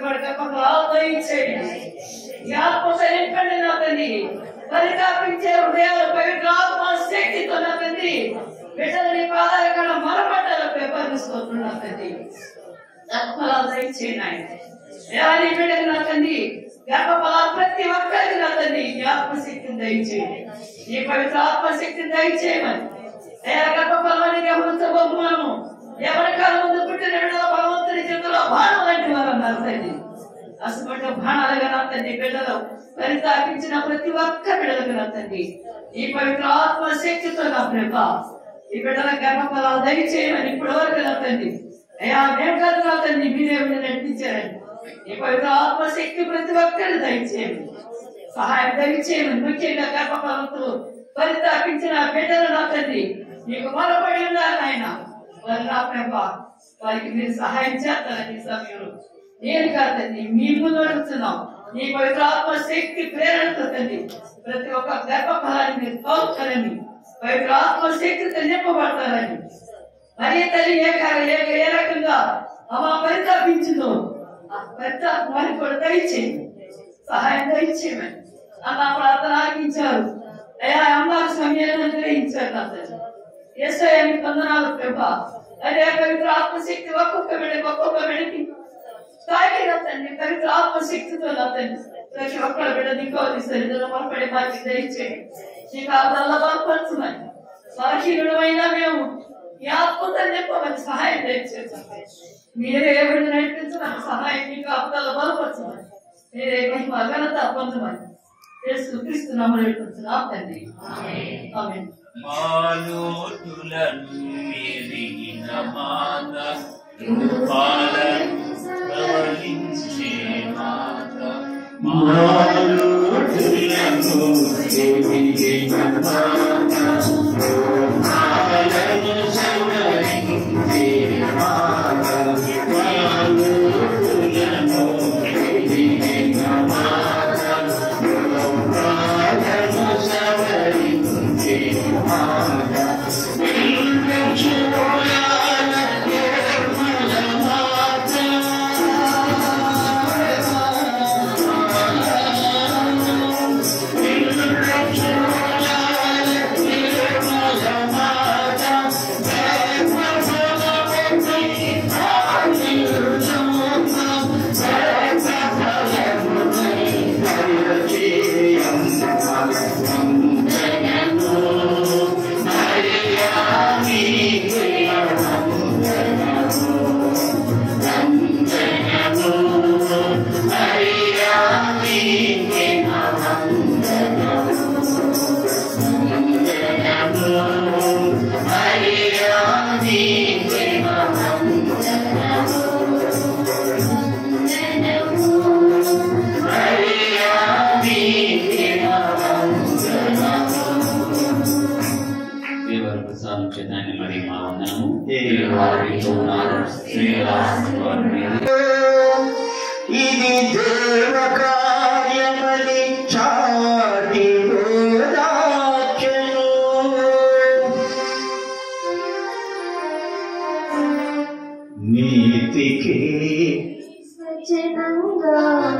S5: కొడుకు ఈ ఆత్మతో నింపండి నా తండ్రి. పరితాపించే హృదయాలు పవిత్ర ఆత్మ శక్తితో నా తండ్రి బిడ్డలని పాదాల కన్నా మొరపడ్డారు పెంపొందిస్తున్నారు నా తండ్రి. గర్భఫలాలు దయచేయండి ఆయన. బిడ్డలు నా తండ్రి గర్భఫలాలు ప్రతి ఒక్కరికి నా తండ్రి ఈ ఆత్మశక్తిని దయచేయండి, ఈ పవిత్ర ఆత్మశక్తిని దయచేయమని. గర్భఫలాన్ని గమనించబోతున్నాము. ఎవరి కాలం ముందు పుట్టిన బిడ్డల భగవంతుని చేతిలో బాణం లాంటి వారు అన్నారు తండ్రి. అసలు బాణాలుగా నా తండ్రి బిడ్డలు పరితాపించిన ప్రతి ఒక్క బిడ్డలకు నా తండ్రి ఈ పవిత్ర ఆత్మ శక్తితో నా ప్రేమ ఈ బిడ్డల గర్భఫలాలు దయచేయమని ఇప్పటి వరకు నా తండ్రి అయ్యా మేము కాదు నా తండ్రి మీరే నడిపించారని ఈ పవిత్ర ఆత్మ శక్తి ప్రతి ఒక్కరిని దయచేయండి, సహాయం దయచేయమని. ముఖ్యంగా గర్భఫలంతో పరితాపించిన బిడ్డలు నా తండ్రి నీకు మొరపడి ఉన్నారు ఆయన. వారి నా ప్రేమ వారికి మీరు సహాయం చేస్తారని ఈ సమయంలో నేను కాదండి మీ ముందు అడుగుతున్నాం. నీ పవిత్ర ఆత్మ శక్తి ప్రేరణతో తండ్రి ప్రతి ఒక్క గర్భఫలాన్ని మీరు తోలుతారని, పవిత్ర ఆత్మ శక్తితో నింపబడతారని. మరి తల్లి ఏ రకంగా అమ్మ పరితాపించిందో ఆ పరితాపం కూడా దయచేయండి, సహాయం దయచేయమని అన్న ప్రార్థన ఆగించారు. అయ్యా అమ్మకు సమయాన్ని అనుగ్రహించారు నా తల్లి. యేసయ్యని వందనాలు ప్రభా. అదే పవిత్ర ఆత్మశక్తి ఒక్కొక్క బిడ్డకి తాకిన తండ్రి పవిత్ర ఆత్మశక్తితో నా తండ్రి ప్రతి ఒక్కళ్ళ బిడ్డ దిక్కువది సరిగ్గా మొలపడే వారికి దయచేయండి, నీ కాపుదల్లో బలపరచమని. బలహీనుడమైనా మేము ఈ ఆత్మతో నింపమని సహాయం దయచేస్తాం. మీరే ఎవరిని నడిపించమని సహాయం నీ కాపుదల్లో బలపరచమని, మీరే మహిమ ఘనత పొందమని యేసుక్రీస్తు నామములో వేడుకుంటున్నాం తండ్రి, ఆమేన్.
S3: మాలోటులను ఎరిగిన మాత, రూపాలను ప్రవహించే మాత, మాలోటులను ఎరిగిన మాత, రూపాలను సవరించే మాత, మాలోటులను ఎరిగిన మాత, రూపాలను సవరించే మాత,
S6: ఇది దేవకా వచనంగా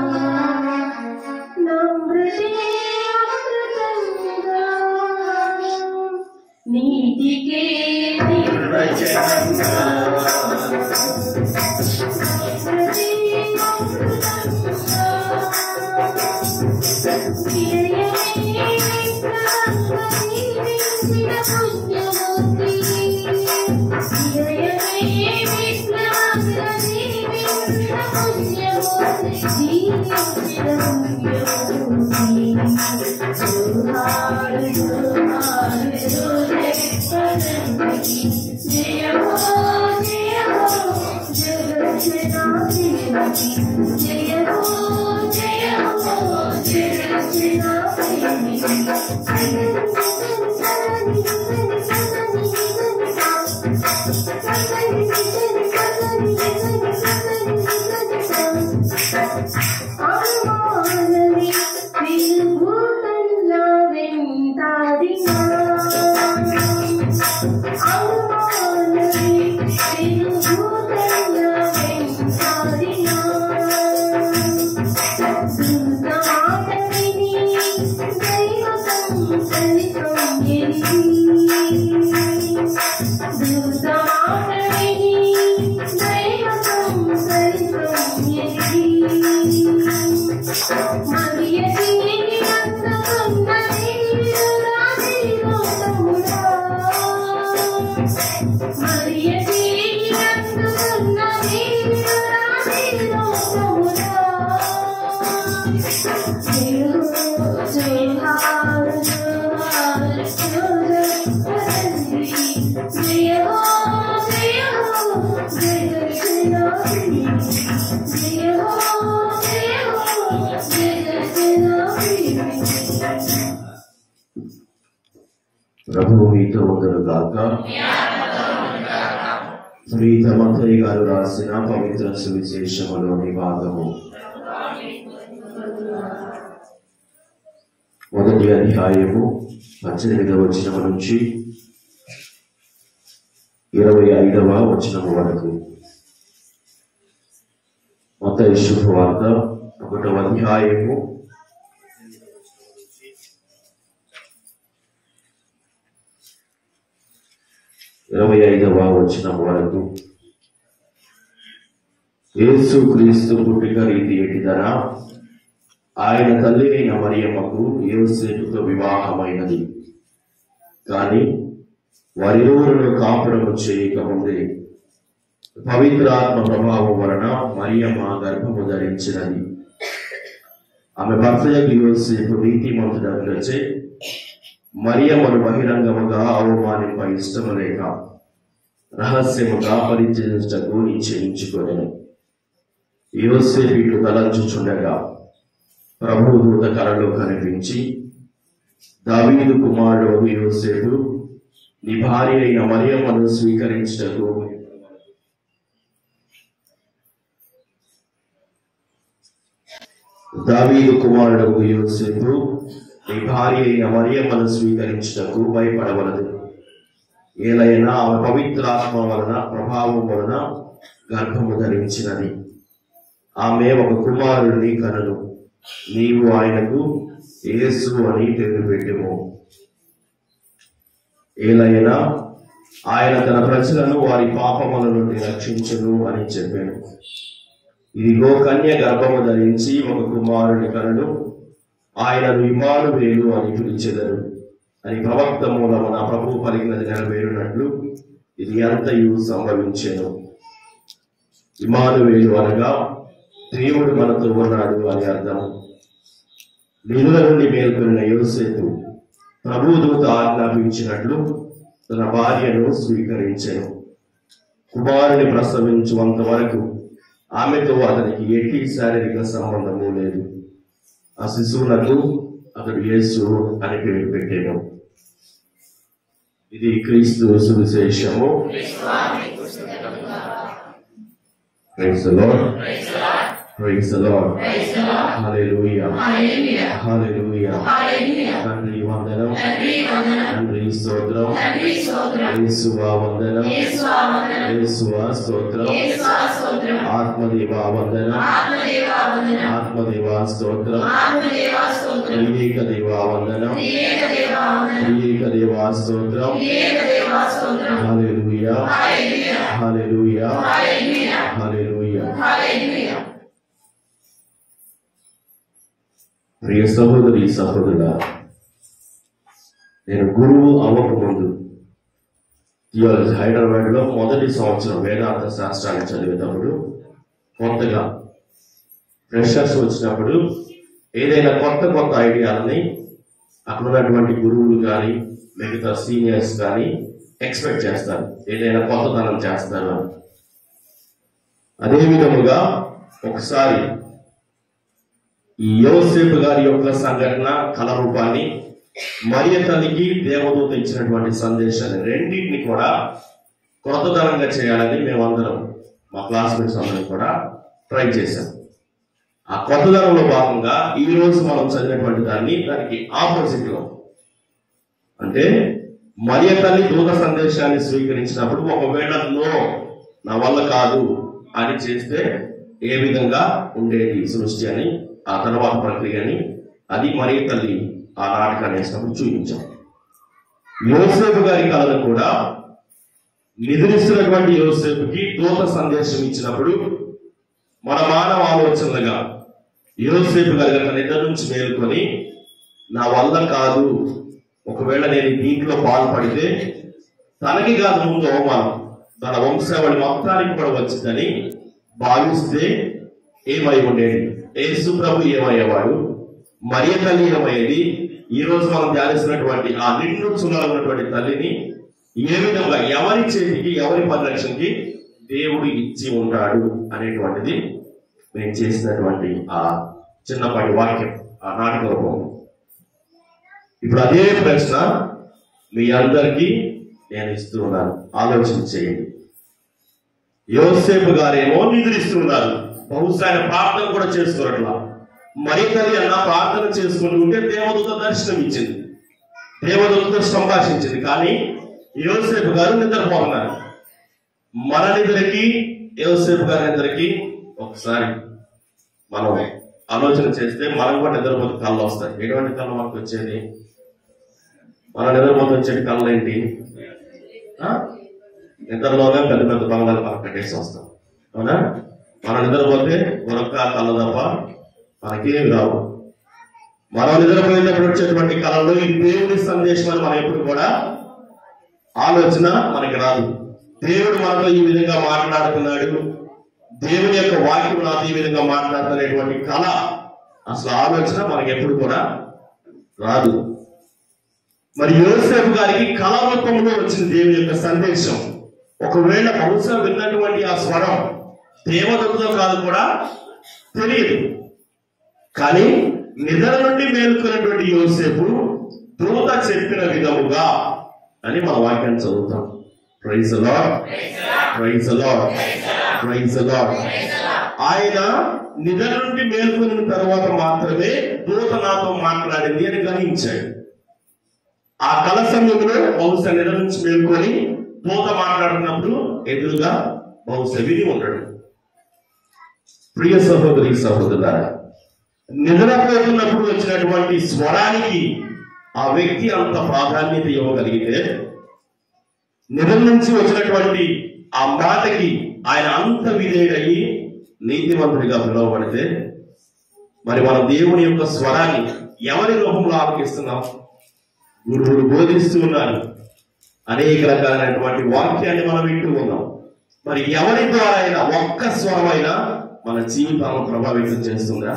S6: నమృతే అమృతంగా నీతికే
S3: నిర్వచనంగా
S7: ప్రభువు మీతో ఉండను గాక. ప్రీత మంత్రి గారు రాసిన పవిత్ర సువిశేషములోని భాగము. మొదటి అధ్యాయము 18వ వచనం నుంచి 25వ వచనం వరకు. మత్తయి శుభవార్త 1వ అధ్యాయము 25వ వచనం వరకు. యేసు క్రీస్తు పుట్టిన రీతి ఎటిదరా, ఆయన తల్లి అయిన మరియమ్మకు యోసేపుతో వివాహమైనది. కానీ వారిరువురును కాపురము చేయకముందే పవిత్రాత్మ ప్రభావం వలన మరియమ్మ గర్భము ధరించినది. ఆమె భర్తయగు యోసేపు నీతిమంతుడగులచే మరియమ్మను బహిరంగముగా అవమానింప ఇష్టము లేక రహస్యముగా పరిచయించుటకు నిశ్చయించుకొనెను. యోసేపు ఇటు తలంచుచుండగా ప్రభువు దూత కలలో కనిపించి, దావీదు కుమారుడు యోసేపు, నీ భార్య అయిన మరియమ్మను స్వీకరించుటకు దావీదు కుమారుడు యోసేపు, నీ భార్య అయిన మరియమ్మను స్వీకరించుటకు భయపడవలదు. ఏలైనా ఆమె పవిత్రాత్మ వలన ప్రభావం వలన గర్భము ధరించినది. ఆమె ఒక కుమారుడిని కనను. నీవు ఆయనకు యేసు అని పేరు పెట్టుము. ఏలైనా ఆయన తన ప్రజలను వారి పాపముల నుండి రక్షించును అని చెప్పాను. ఇదిగో కన్య గర్భము ధరించి ఒక కుమారుని కనను, ఆయనను ఇమ్మానుయేలు అని పిలిచెదరు అని ప్రవక్త మూలమున ప్రభువు పలికినది నెరవేరునట్లు ఇది అంతయు సంభవించెను. ఇమ్మానుయేలు అనగా దేవుడు మనతో ఉన్నాడు అని అర్థం. నిలుల నుండి మేల్కొన్న యోసేపు ప్రభుదూత ఆజ్ఞాపించినట్లు తన భార్యను స్వీకరించెను. కుమారుని ప్రసవించువంత వరకు ఆమెతో అతనికి ఎట్టి శారీరక సంబంధము లేదు. ఆ శిశువులకు అతడు యేసు అని పేరు పెట్టాను. ఇది క్రీస్తు సువిశేషము. Praise the Lord. Praise the Lord. Hallelujah. Hallelujah. తండ్రి వందనం, తండ్రి స్తోత్రం, యేసువా వందనం, యేసువా స్తోత్రం, ఆత్మదేవా వందనం, ఆత్మదేవా స్తోత్రం, త్రియేక దేవా వందనం, త్రియేక దేవా స్తోత్రం. హల్లెలూయా, హల్లెలూయా, హల్లెలూయా. ప్రియ సహోదరి సహోదరుడా, నేను గురువు అవ్వకముందు థియాలజీ హైదరాబాద్లో మొదటి సంవత్సరం వేదాంత శాస్త్రాన్ని చదివేటప్పుడు కొత్తగా ఫ్రెషర్స్ వచ్చినప్పుడు ఏదైనా కొత్త కొత్త ఐడియాలని అక్కడ ఉన్నటువంటి గురువులు కానీ మిగతా సీనియర్స్ కానీ ఎక్స్పెక్ట్ చేస్తారు, ఏదైనా కొత్తదనం చేస్తారు అని. అదే విధముగా ఒకసారి ఈ యోసేపు గారి యొక్క సంఘటన కళ రూపాన్ని, మరియ తల్లికి దేవదూత ఇచ్చినటువంటి సందేశాన్ని రెండింటిని కూడా కొత్తదనంగా చేయాలని మేమందరం మా క్లాస్మేట్స్ అందరం కూడా ట్రై చేశాం. ఆ కొత్తదనంలో భాగంగా ఈ రోజు మనం చదివినటువంటి దానికి ఆపోజిట్ లో, అంటే మరియ తల్లి దూత సందేశాన్ని స్వీకరించినప్పుడు ఒకవేళ నా వల్ల కాదు అని చేస్తే ఏ విధంగా ఉండేది సృష్టి అని, ఆ తర్వాత ప్రక్రియని, అది మరియ తల్లి ఆ నాటకాన్ని వేసినప్పుడు చూపించాం. యోసేపు గారి కళను కూడా నిద్రిస్తున్నటువంటి యోసేపుకి దూత సందేశం ఇచ్చినప్పుడు మన మానవ ఆలోచనలుగా యోసేపు గారి గత నిద్ర నుంచి మేలుకొని నా వల్ల కాదు, ఒకవేళ నేను దీంట్లో పాల్పడితే తనకి కాదు ముందు అవమానం, తన వంశావళి మొత్తానికి కూడా వచ్చిందని భావిస్తే ఏమై ఉండేది? యేసు ప్రభు ఏమయ్యేవాడు? మరియ తల్లి ఏమయ్యేది? ఈ రోజు మనం ధ్యానిస్తున్నటువంటి ఆ నిండు చున్నాలు ఉన్నటువంటి తల్లిని ఏ విధంగా ఎవరి చేతికి, ఎవరి పరిరక్షణకి దేవుడు ఇచ్చి ఉంటాడు అనేటువంటిది మేము చేసినటువంటి ఆ చిన్నపాటి వాక్యం, ఆ నాటక రూపం. ఇప్పుడు అదే ప్రశ్న మీ అందరికీ నేను ఇస్తూ ఉన్నాను, ఆలోచన చేయండి. యోసేపు గారేమో నిద్రిస్తున్నారు, బహుశా ఆయన ప్రార్థన కూడా చేసుకోరట్లా. మరి తల్లి అన్న ప్రార్థన చేసుకుంటూ ఉంటే దేవదూత దర్శనం ఇచ్చింది, దేవదూతతో సంభాషించింది. కానీ యోసేపు గారు నిద్రపోతున్నారు. మన నిద్రకి యోసేపు గారి నిద్రకి ఒకసారి మనం ఆలోచన చేస్తే మనం కూడా నిద్రపోతే కళ్ళు వస్తాయి. ఎటువంటి కళ్ళు మనకు వచ్చేది? మన నిద్రపోతే వచ్చేది కళ్ళు ఏంటి? నిద్రలోనే పెద్ద పెద్ద బంగారు మనకు కట్టేసి వస్తాం, అవునా? మనం నిద్రపోతే మరొక కళ్ళ తప్ప మనకేమి రావు. మనం నిద్రపోయినప్పుడు వచ్చేటువంటి కళలో ఈ దేవుని సందేశం అని మనం ఎప్పుడు కూడా ఆలోచన మనకి రాదు. దేవుడు మనతో ఈ విధంగా మాట్లాడుతున్నాడు, దేవుని యొక్క వాక్యం నాతో ఈ విధంగా మాట్లాడుతున్నటువంటి కళ, అసలు ఆలోచన మనకి ఎప్పుడు కూడా రాదు. మరి యోసేపు గారికి కళ రూపంలో వచ్చిన దేవుని యొక్క సందేశం. ఒకవేళ బహుశా విన్నటువంటి ఆ స్వరం దేవదూతతో కాదు కూడా తెలియదు. కానీ నిద్ర నుండి మేలుకున్నటువంటి యోసేపు దూత చెప్పిన విధముగా అని మన వాక్యాన్ని చదువుతాం. Praise the Lord, praise the Lord, praise the Lord. ఆయన నిద్ర నుండి మేలుకున్న తర్వాత మాత్రమే దూత నాతో మాట్లాడింది అని గ్రహించాడు. ఆ కళ సమయంలో బహుశా నిద్ర నుంచి మేలుకొని దూత మాట్లాడుతున్నప్పుడు ఎదురుగా బహుశా విని ఉండడు. ప్రియ సహోదరి సహోదరులారా, నిద్రపోతున్నప్పుడు వచ్చినటువంటి స్వరానికి ఆ వ్యక్తి అంత ప్రాధాన్యత ఇవ్వగలిగితే, నిద్ర నుంచి వచ్చినటువంటి ఆ మాటకి ఆయన అంత విధేయుడయ్యి నీతిమంతుడిగా పిలువబడితే, మరి మన దేవుని యొక్క స్వరాన్ని ఎవరి రూపంలో ఆలకిస్తున్నాం? గురువులు బోధిస్తూ ఉన్నారు, అనేక రకాలైనటువంటి వాక్యాన్ని మనం వింటూ ఉన్నాం. మరి ఎవరి ద్వారా అయినా ఒక్క స్వరమైనా మన జీవితాలను ప్రభావితం చేస్తుందా?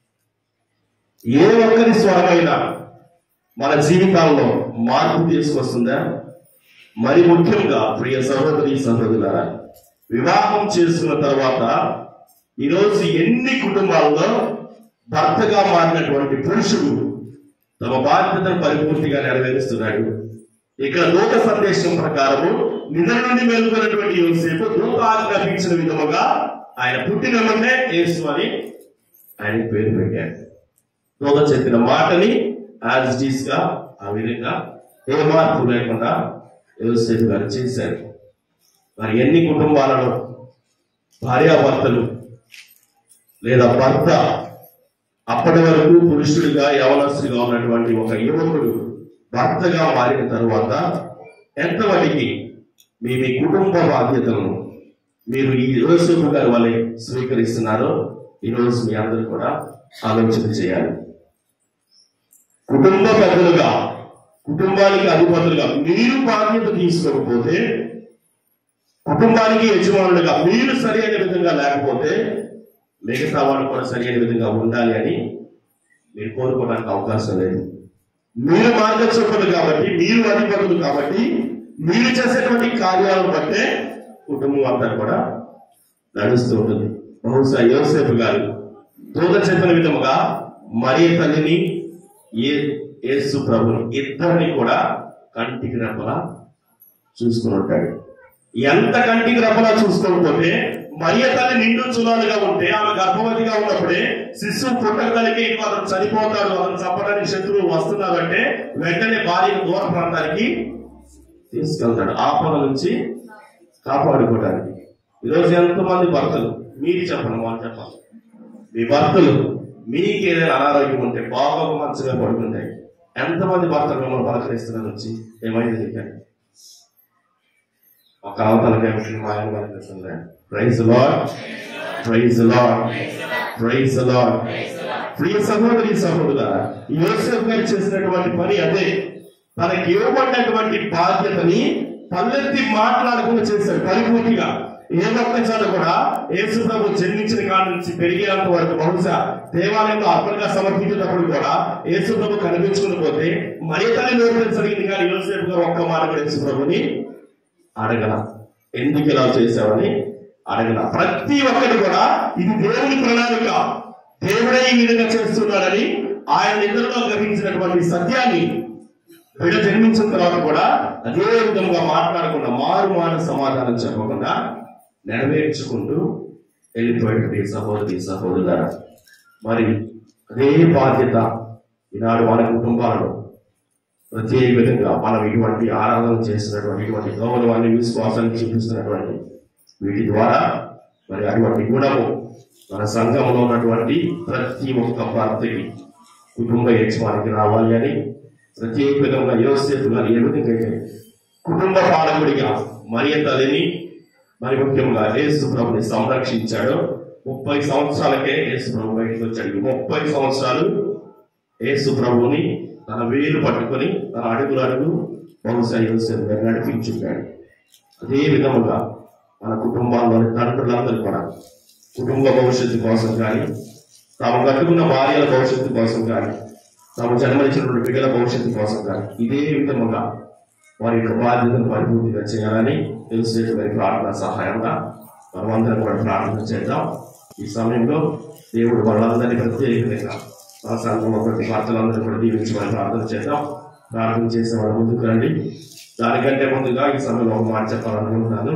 S7: ఏ ఒక్కరి స్వరమైనా మన జీవితాల్లో మార్పు తీసుకొస్తుందా? మరి ముఖ్యంగా ప్రియ సహోదరి సహోదరులారా, వివాహం చేసుకున్న తర్వాత ఈరోజు ఎన్ని కుటుంబాల్లో భర్తగా మారినటువంటి పురుషుడు తమ బాధ్యతను పరిపూర్తిగా నెరవేరుస్తున్నాడు. ఇక్కడ దూత సందేశం ప్రకారము నిద్ర నుండి మేలుకున్నటువంటి యోసేపు దూత ఆజ్ఞాపించిన విధముగా ఆయన పుట్టిన వెంటనే యేసు అని ఆయన పేరు పెట్టాడు. దూత చెప్పిన మాటని యాజ్ ఇట్ ఈస్ గా ఆ విధంగా ఏ మార్పు లేకుండా యోసేపు గారు చేశారు. మరి ఎన్ని కుటుంబాలలో భార్యాభర్తలు లేదా భర్త అప్పటి వరకు పురుషుడిగా యవనస్తుడిగా ఉన్నటువంటి ఒక యువకుడు భర్తగా మారిన తరువాత ఎంతవరకు మీ మీ కుటుంబ బాధ్యతలను మీరు ఈ యోసేపు గారి వలె స్వీకరిస్తున్నారో ఈరోజు మీ అందరూ కూడా ఆలోచన చేయాలి. కుటుంబ పెద్దలుగా, కుటుంబానికి అధిపతులుగా మీరు బాధ్యత తీసుకోకపోతే, కుటుంబానికి యజమానులుగా మీరు సరి అయిన విధంగా లేకపోతే మిగతా వాళ్ళు కూడా సరి అయిన విధంగా ఉండాలి అని మీరు కోరుకోవడానికి అవకాశం లేదు. మీరు మార్గదర్శకులు కాబట్టి, మీరు అధిపతులు కాబట్టి, మీరు చేసేటువంటి కార్యాలను బట్టే కుటుంబం అంతా కూడా నడుస్తూ ఉంటుంది. బహుశా యోసేపు గారు దూత చెప్పిన విధముగా మరియ తల్లిని యేసు ప్రభుని ఇద్దరిని కూడా కంటికి రెప్పలా చూసుకుని ఉంటాడు. ఎంత కంటికి రెప్పలా చూసుకోకపోతే మరియ తల్లి నిండు చులాలుగా ఉంటే, ఆమె గర్భవతిగా ఉన్నప్పుడే శిశువు పుట్టగలిగి అతను చనిపోతాడు, అతను చంపడానికి శత్రువులు వస్తున్నారంటే వెంటనే భార్యను దూర ప్రాంతానికి తీసుకెళ్తాడు, ఆపద నుంచి కాపాడుకోవడానికి. ఈరోజు ఎంతమంది భర్తలు, మీరు చెప్పండి, వాళ్ళు చెప్పాలి, మీ భర్తలు మీకు ఏదైనా అనారోగ్యం ఉంటే బాగా మంచిగా పడుకుంటాయి, ఎంతమంది భర్తలు మిమ్మల్ని పలకరిస్తున్నారు వచ్చి ఏమైంది నీకని? ఒక అవతలకే మాయం కనిపిస్తుంది. Praise Lord, praise Lord, praise Lord. ప్రియ సహోదరి సహోదరులారా, యోసేపు గారు చేసినటువంటి పని అదే. తనకి ఇవ్వబడినటువంటి బాధ్యతని పల్లెత్తి మాట్లాడకుండా చేశాడు పరిపూర్తిగా. ఏ ఒక్కసారి కూడా యేసు ప్రభు జన్మించిన కాడి నుంచి పెరిగేంత వరకు, బహుశా దేవాలయంలో అర్పణగా సమర్పించేటప్పుడు కూడా యేసు ప్రభు కనిపించుకుని పోతే మరియ తల్లి నోరు జరిగింది, కానీ యోసేపు గారు ఒక్క మాట కూడా యేసు ప్రభుని అడగల. ఎందుకు ఇలా చేశావని అడగల. ప్రతి ఒక్కటి కూడా ఇది దేవుని ప్రణాళిక, దేవుడే ఈ విధంగా చేస్తున్నాడని ఆయన నిద్రలో గ్రహించినటువంటి సత్యాన్ని బిడ్డ జన్మించిన తర్వాత కూడా అదే విధంగా మాట్లాడకుండా, మారు సమాధానం చెప్పకుండా నెరవేర్చుకుంటూ వెళ్ళిపోయేటువంటి సహోదరి సహోదరులారా, మరి అదే బాధ్యత ఈనాడు మన కుటుంబాలను ప్రత్యేక విధంగా మనం ఇటువంటి ఆరాధన చేసినటువంటి, ఇటువంటి గౌరవాన్ని, విశ్వాసాన్ని చూపిస్తున్నటువంటి వీటి ద్వారా మరి అటువంటి గుణము మన సంఘంలో ఉన్నటువంటి ప్రతి ఒక్క భర్తకి, కుటుంబ యజమానికి రావాలి అని ప్రత్యేక విధంగా యోసేపు గారు ఏ విధంగా అయితే కుటుంబ పాలకుడిగా మరియ తల్లిని, మరి ముఖ్యంగా యేసు ప్రభుని సంరక్షించాడో, 30 సంవత్సరాలకే యేసు ప్రభు బయటకు వచ్చాడు. 30 సంవత్సరాలు యేసు ప్రభుని తన వేలు పట్టుకొని తన అడుగు బహుశా యోసేపు గారు నడిపించున్నాడు. అదే విధముగా మన కుటుంబాల్లోని తండ్రులందరూ కూడా కుటుంబ భవిష్యత్తు కోసం కానీ, తాము కట్టుకున్న భార్యల భవిష్యత్తు కోసం కానీ, తాము జన్మనిచ్చినటువంటి బిడ్డల భవిష్యత్తు కోసం కానీ ఇదే విధముగా వారి యొక్క బాధ్యతను పరిపూర్తిగా చేయాలని యోసేపు గారి ప్రార్థన సహాయంగా మనమందరం కూడా ప్రార్థన చేద్దాం. ఈ సమయంలో దేవుడు వాళ్ళందరినీ ప్రత్యేకంగా మన సంఘంలో ప్రతి భర్తలందరూ కూడా దీవించమని ప్రార్థన చేద్దాం. ప్రార్థన చేసే వాళ్ళ ముందుకు రండి. దానికంటే ముందుగా ఈ సమయంలో ఒక మాట చెప్పాలనుకుంటున్నాను.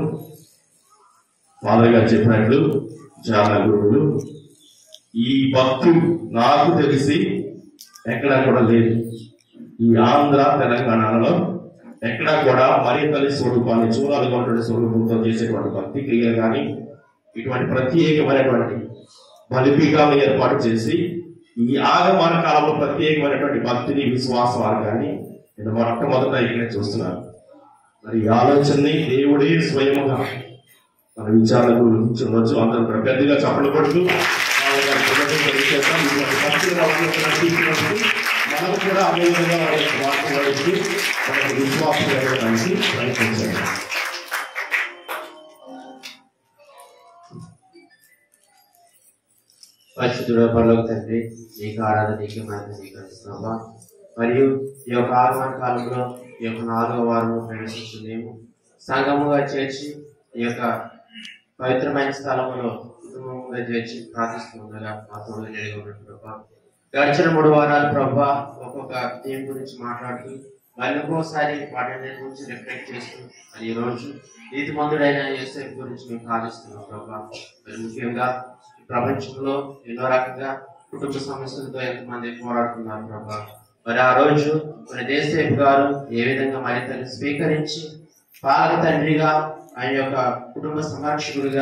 S7: ఫాదర్ గారు చెప్పినట్లు చాలా గురువులు, ఈ భక్తులు నాకు తెలిసి ఎక్కడా కూడా లేదు. ఈ ఆంధ్ర తెలంగాణలో ఎక్కడా కూడా మరియ తల్లి స్వరూపాన్ని, చూడాలుగా ఉన్నటువంటి స్వరూపంతో చేసేటువంటి భక్తి క్రియలు కానీ, ఇటువంటి ప్రత్యేకమైనటువంటి బలిపీఠాలను ఏర్పాటు చేసి ఈ ఆగమన కాలంలో ప్రత్యేకమైనటువంటి భక్తిని, విశ్వాస మార్గాన్ని నేను మొట్టమొదట ఇక్కడ చూస్తున్నాను. మరి ఈ ఆలోచనని దేవుడే స్వయముగా మన విచారణకు ఉంచవచ్చు. అందరూ కూడా పెద్దగా చప్పట్లు కొడుతూ మనం కూడా అదే విధంగా వాడుతూ మనకు విశ్వాసం పెరగడానికి ప్రయత్నించాలి.
S6: పరిశుద్ధుడ పరలోక తండ్రి, నీకు ఆరాధన, నీకు మహిమ, నీకు ఇస్తున్నావా. మరియు ఈ యొక్క ఆగమన కాలంలో ఈ యొక్క 4వ వారం ప్రవేశిస్తున్నాము. సంఘముగా చేర్చి ఈ యొక్క పవిత్రమైన స్థలంలో కుటుంబంగా చేర్చి ప్రార్థిస్తుండగా మా తోడు నిలిగి ఉన్నట్టు ప్రభా, గడిచిన 3 వారాలు ప్రభా ఒక్కొక్క థీమ్ గురించి మాట్లాడుతూ మళ్ళీ ఒక్కోసారి వాటిని గురించి రిఫ్లెక్ట్ చేస్తూ మరి ఈ రోజు నీతిమంతుడైన యోసేపు గురించి మేము ప్రార్థిస్తున్నాం ప్రభా. మరి ముఖ్యంగా ప్రపంచంలో ఎన్నో రకంగా కుటుంబ సమస్యలతో ఎంతమంది పోరాడుతున్నారు ప్రభా. మరి ఆ రోజు మన యోసేపు గారు ఏ విధంగా మరి తల్లి స్వీకరించి పాలక తండ్రిగా, ఆయన యొక్క కుటుంబ సంరక్షకుడిగా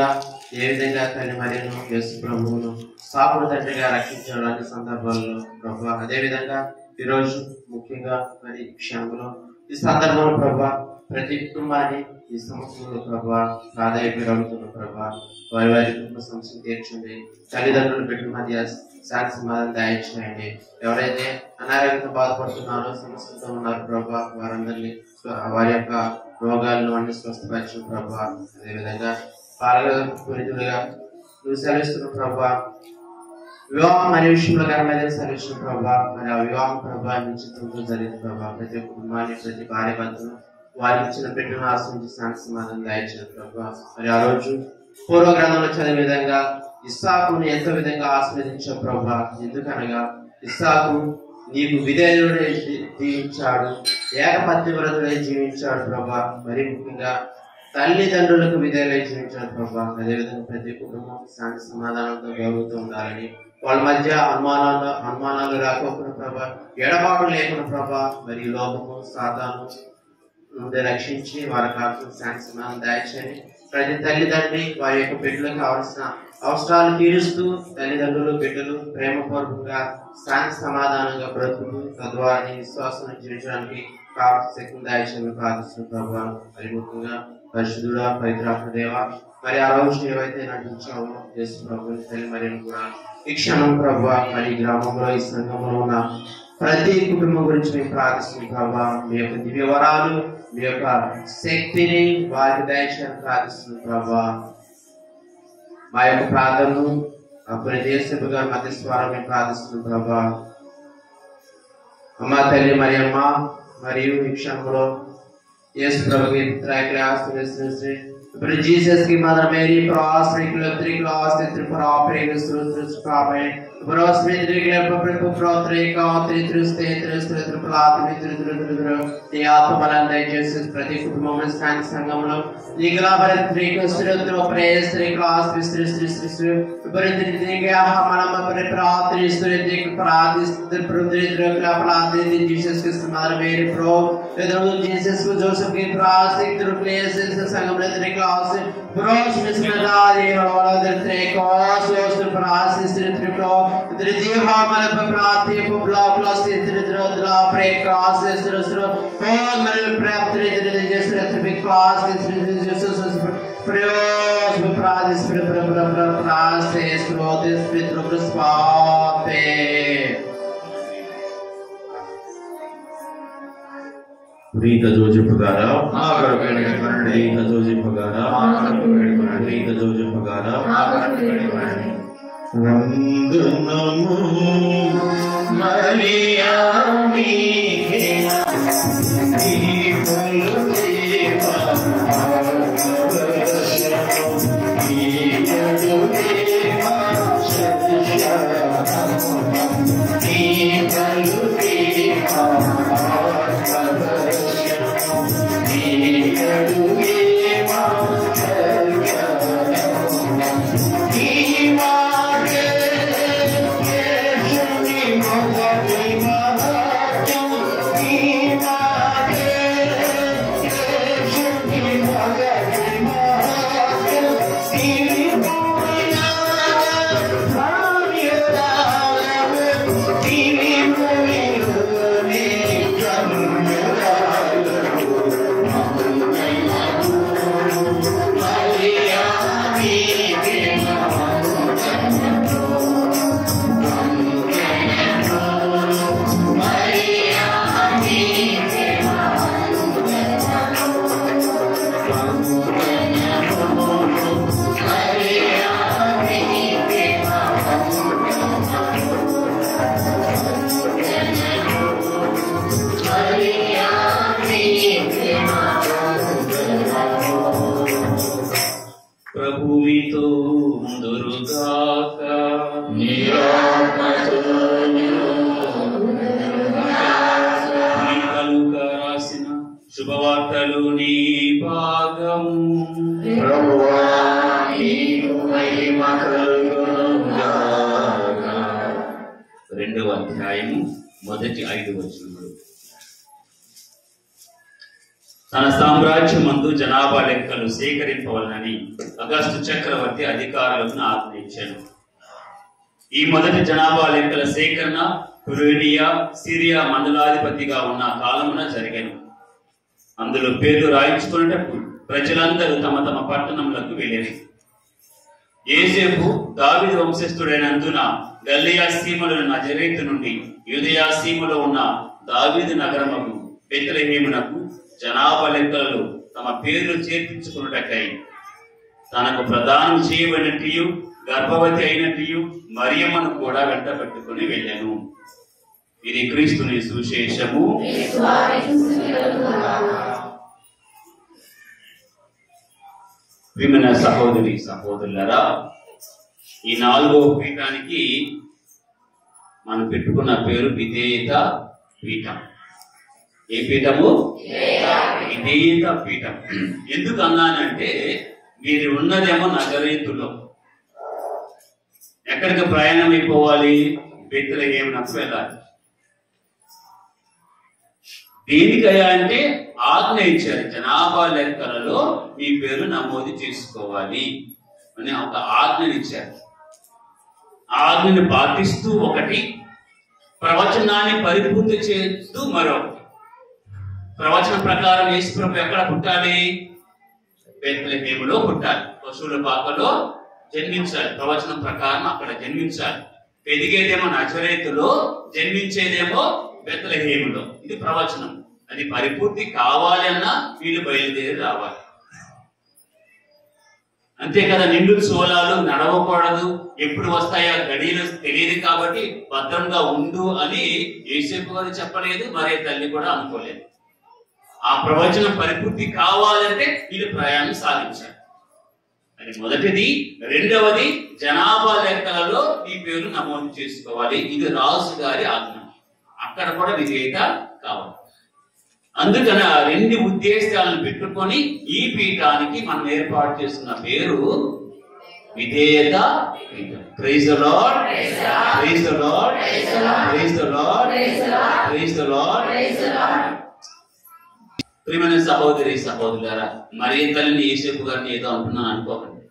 S6: ఏ విధంగా తల్లి మరియు యేసు ప్రభువును సాకుడు తండ్రిగా రక్షించాడు అన్ని సందర్భాల్లో ప్రభా. అదేవిధంగా ఈరోజు ముఖ్యంగా మరి క్షేమంలో ఈ సందర్భంలో ప్రభా ప్రతి కుటుంబాన్ని ఈ సంవత్సరంలో ప్రభా ప్రాధాన్యత అడుగుతున్న ప్రభా వారి వారి కుటుంబ సమస్యలు తీర్చండి. తల్లిదండ్రులు బిడ్డల మధ్య శాంతి సమాధానం దయచేయండి. ఎవరైతే అనారోగ్యంతో బాధపడుతున్నారో సమస్యలతో ఉన్నారు ప్రభా వారందరినీ వారి యొక్క రోగాలను అన్ని స్వస్థపరిచిన ప్రభా. అదేవిధంగా పాలకులుగా నువ్వు సెలవిస్తున్న ప్రభా వివాహం అనే విషయంలో ఘనమైన సెలవిస్తున్న ప్రభా. మరి ఆ వివాహం ప్రభా నిశ్చితంతో జరిగిన ప్రభా ప్రతి కుటుంబాన్ని ప్రతి భార్య భర్తను వారికి ఇచ్చిన బిడ్డను ఆశ్రయించి శాంతి సమాధానం దయచిన ప్రభా. మరి ఆ రోజు పూర్వ గ్రంథంలో చదివే విధంగా ఇస్సాకును ఎంతో విధంగా ఆశీర్వదించావు ప్రభా. ఎందుకనగా ఇస్సాకు నీకు విధేయుడై జీవించాడు, ఏకపత్ని వ్రతుడై జీవించాడు ప్రభా. మరి ముఖ్యంగా తల్లిదండ్రులకు విధేయులై జీవించాడు ప్రభా. అదేవిధంగా ప్రతి కుటుంబం శాంతి సమాధానంతో గౌరవంతో ఉండాలని వాళ్ళ మధ్య అనుమానాలు రాకపోయిన ప్రభా, ఎడబాటు లేకుండా ప్రభా. మరి లోకము సాతాను నుండి రక్షించి వారి కాకుండా శాంతి సమాధానం దయచేయండి. ప్రతి తల్లిదండ్రి వారి యొక్క బిడ్డలకు కావాల్సిన అవసరాలు తీరుస్తూ తల్లిదండ్రులు బిడ్డలు ప్రేమపూర్వకంగా శాంతి సమాధానంగా బ్రతుకుతూ తద్వారా విశ్వాసం జీవించడానికి కావాల్సిన శక్తిని దయచేయమని ప్రార్థిస్తున్న ప్రభావ. మరి ముఖ్యంగా పరిశుద్ధుడా పవిత్రాత్మ దేవ మరి ఆ రోజు ఏవైతే నటించావో యేసు ప్రభుని తల్లి మరి కూడా ఈ క్షణం ప్రభావ మరి గ్రామంలో ఈ సంఘంలో ఉన్న ప్రతి కుటుంబం గురించి మేము ప్రార్థిస్తున్నాం ప్రభావ. మీ యొక్క దివ్య వరాలు మీ యొక్క శక్తిని వారికి దయచేయాలని ప్రార్థిస్తున్నాం ప్రభావ. మా యొక్క ప్రార్థనను అప్పుడు దేశపుగా మధ్యస్వారం మేము ప్రార్థిస్తున్నాం ప్రభావ. అమ్మ తల్లి మరి అమ్మ మరియు ఈ క్షణంలో యేసు ప్రభుకి ఇప్పుడు జీసస్ की मदर मेरी प्रॉस्पेरिटी लत्री क्लास तित्र प्रॉपरे सुरुस प्रापे प्रॉस्पेरिटी के प्रॉपर प्रोत्रे का तित्रस्ते तित्र प्लात मित्र ये आत्मबलंद जीसस प्रति कुटुंबం స్థానిక సంఘంలో లీగలా భరత్రి కుస్త్రత్ర ప్రేస్ క్లాస్ విస్త్రిస్త్రిస్ ఉపరిత్రిగా మనం ప్రార్థి స్తుతి ప్రార్థిస్తు ప్రతిద్రక ప్రార్థి జీసస్ की मदर मेरी प्रो एदरो जीसस को जोसेफ की प्रास्तिक प्लेस संघంలో क्लास ब्रोस मिस्मदारी वाला दे क्लास ओस्ट प्रास्तिक त्रिप्रो तृतीय हमल प्रार्थी पुबला प्लस त्रिद्रला प्रे क्लास स्त्र ओ मल प्राप्त जीसस की क्लास जीसस प्रयोस प्रादिस प्रास्तिक स्रोतिस पितृ स्वापे
S7: రీత జోజెఫ్ గారా రీత జోజెఫ్ గారా రీత జోజెఫ్ గారా వందనము మరియా మీకే దీపలు దేవా ఈయడు దేవా సత్యము దీపలు దేవా ప్రభువితో దుర్గాక రాసిన శుభవార్తలు నీ భాగము ప్రభువా నీకు మహిమ కలుగుగాక. 2వ అధ్యాయము మొదటి 5 వచనములు.
S1: తన సామ్రాజ్యమందు జనాభా లెక్కలు సేకరింపవలనని అగస్టు చక్రవర్తి అధికారులకు ఆజ్ఞ ఇచ్చాడు. ఈ మొదటి జనాభా లెక్కల సేకరణ కురేనియా, సిరియా మండలాధిపతిగా ఉన్న కాలమున జరిగాను. అందులో పేర్లు రాయించుకున్నట్టు ప్రజలందరూ తమ తమ పట్టణములకు వెళ్ళేది. యోసేపు దావీదు వంశస్థుడైనందున గలిలయ సీమలో నజరేతు నుండి యూదయ సీమలో ఉన్న దావీదు నగరముకు బెత్లెహేమునకు జనాభా లెక్కలలో తమ పేర్లు చేర్పించుకున్నటకై తనకు ప్రదానం చేయబడినట్టు గర్భవతి అయినట్టు మరియమ్మను కూడా వెంట పెట్టుకుని వెళ్ళాను. ఇది క్రీస్తుని సువిశేషము. ప్రియమైన సహోదరి సహోదరులరా, ఈ 4వ పీఠానికి మనం పెట్టుకున్న పేరు విధేయత పీఠం. ఏ పీఠము? విధేయత పీఠం. ఎందుకు అన్నానంటే, మీరు ఉన్నదేమో నజరేతులో. ఎక్కడికి ప్రయాణం అయిపోవాలి? బెత్లెహేమునకు వెళ్ళాలి. దేనికయ్యా అంటే ఆజ్ఞ ఇచ్చారు, జనాభా లెక్కలలో మీ పేరు నమోదు చేసుకోవాలి అని ఒక ఆజ్ఞని ఇచ్చారు. ఆజ్ఞని పాటిస్తూ ఒకటి, ప్రవచనాన్ని పరిపూర్తి చేస్తూ మరొకటి. ప్రవచనం ప్రకారం యేసుప్రభు ఎక్కడ పుట్టాలి? బెత్లెహేములో పుట్టాలి. పశువుల పాకలో జన్మించాలి. ప్రవచనం ప్రకారం అక్కడ జన్మించాలి. పెరిగేదేమో నజరేతులో, జన్మించేదేమో బెత్లెహేములో. ఇది ప్రవచనం. అది పరిపూర్తి కావాలి అన్నా వీళ్ళు బయలుదేరి రావాలి. అంతే కదా. నిండు సోలాలు నడవకూడదు, ఎప్పుడు వస్తాయో గడియలు తెలియదు కాబట్టి భద్రంగా ఉండు అని యోసేపు గారు చెప్పలేదు, మరే తల్లి కూడా అనుకోలేదు. ఆ ప్రవచనం పరిపూర్తి కావాలంటే వీళ్ళు ప్రయాణం సాగించారు. అది మొదటిది. రెండవది, జనాభా లెక్కలలో ఈ పేరు నమోదు చేసుకోవాలి. ఇది రాజు గారి ఆజ్ఞ. అక్కడ కూడా విధేయత కావాలి. అందుకని ఆ 2 ఉద్దేశాలను పెట్టుకొని ఈ పీఠానికి మనం ఏర్పాటు చేస్తున్న పేరు విధేయత పీఠం. Praise the Lord, praise the Lord, praise the Lord, praise the Lord. ప్రియమైన సహోదరి సహోదరులారా, మరి తల్లిని యేసేపు గారిని ఏదో అంటున్నాను అనుకోకండి.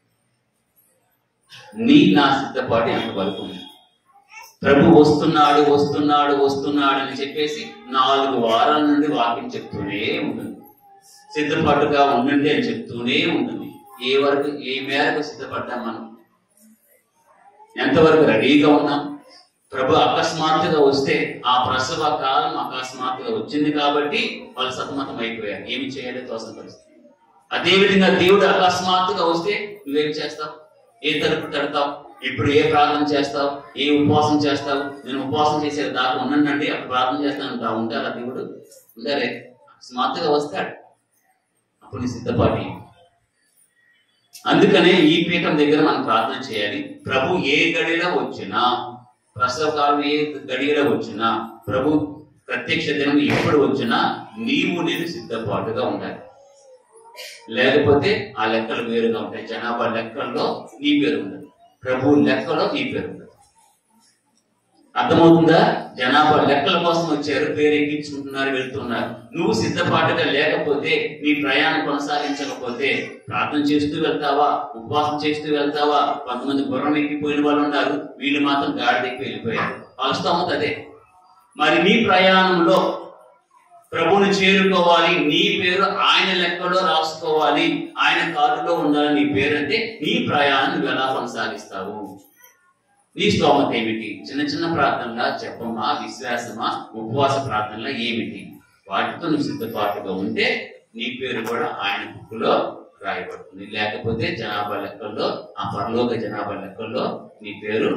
S1: నా సిద్ధపాటు ఎంతవరకు ఉంది? ప్రభు వస్తున్నాడు వస్తున్నాడు వస్తున్నాడు అని చెప్పేసి 4 వారాల నుండి వాక్యం చెప్తూనే ఉంటుంది. సిద్ధపాటుగా ఉండండి అని చెప్తూనే ఉంటుంది. ఏ మేరకు సిద్ధపడ్డాం? మనం ఎంతవరకు రెడీగా ఉన్నాం? ప్రభు అకస్మాత్తుగా వస్తే ఆ ప్రసవ కాలం అకస్మాత్తుగా వచ్చింది కాబట్టి వాళ్ళు సతమతం అయిపోయారు. ఏమి చేయాలి తోసిన పరిస్థితి. అదేవిధంగా దేవుడు అకస్మాత్తుగా వస్తే నువ్వేం చేస్తావు? ఏ తలుపు తడతావు? ఇప్పుడు ఏ ప్రార్థన చేస్తావు? ఏ ఉపవాసం చేస్తావు? నేను ఉపవాసం చేసే దాకా ఉన్నానండి, అప్పుడు ప్రార్థన చేస్తాను ఉంటారా? దేవుడు ఉండాలి. అకస్మాత్తుగా వస్తాడు, అప్పుడు నీ సిద్ధపాటి. అందుకనే ఈ పీఠం దగ్గర మనం ప్రార్థన చేయాలి. ప్రభు ఏ గడిలో వచ్చినా, ప్రసవ కాలం ఏ గడిలో వచ్చినా, ప్రభు ప్రత్యక్ష దినం ఎప్పుడు వచ్చినా నేను సిద్ధపాటుగా ఉండాలి. లేకపోతే ఆ లెక్కలు వేరుగా ఉంటాయి. జనాభా లెక్కల్లో నీ పేరు ఉండదు, ప్రభు లెక్కలో నీ పేరు ఉండదు. అర్థమవుతుందా? జనాభా లెక్కల కోసం వచ్చారు, పేరు ఎక్కించుకుంటున్నారు, వెళ్తున్నారు. నువ్వు సిద్ధపాటుగా లేకపోతే, నీ ప్రయాణం కొనసాగించకపోతే ప్రార్థన చేస్తూ వెళ్తావా? ఉపవాసం చేస్తూ వెళ్తావా? కొంతమంది గుర్రం ఎక్కిపోయిన వాళ్ళు ఉన్నారు, వీళ్ళు మాత్రం గాడిదెక్కి వెళ్ళిపోయారు. వాస్తవం అదే. మరి నీ ప్రయాణంలో ప్రభువుని చేరుకోవాలి, నీ పేరు ఆయన లెక్కలో రాసుకోవాలి, ఆయన కార్డులో ఉండాలి నీ పేరు. అంటే నీ ప్రయాణం నువ్వు ఎలా కొనసాగిస్తావు? నీ స్తోమత ఏమిటి? చిన్న చిన్న ప్రార్థనలా జపమా, విశ్వాసమా, ఉపవాస ప్రార్థనలా ఏమిటి? వాటితో నువ్వు సిద్ధపాటుగా ఉంటే నీ పేరు కూడా ఆయన బుక్కులో రాయబడుతుంది. లేకపోతే జనాభా లెక్కల్లో, ఆ పరలోక జనాభా లెక్కల్లో నీ పేరు.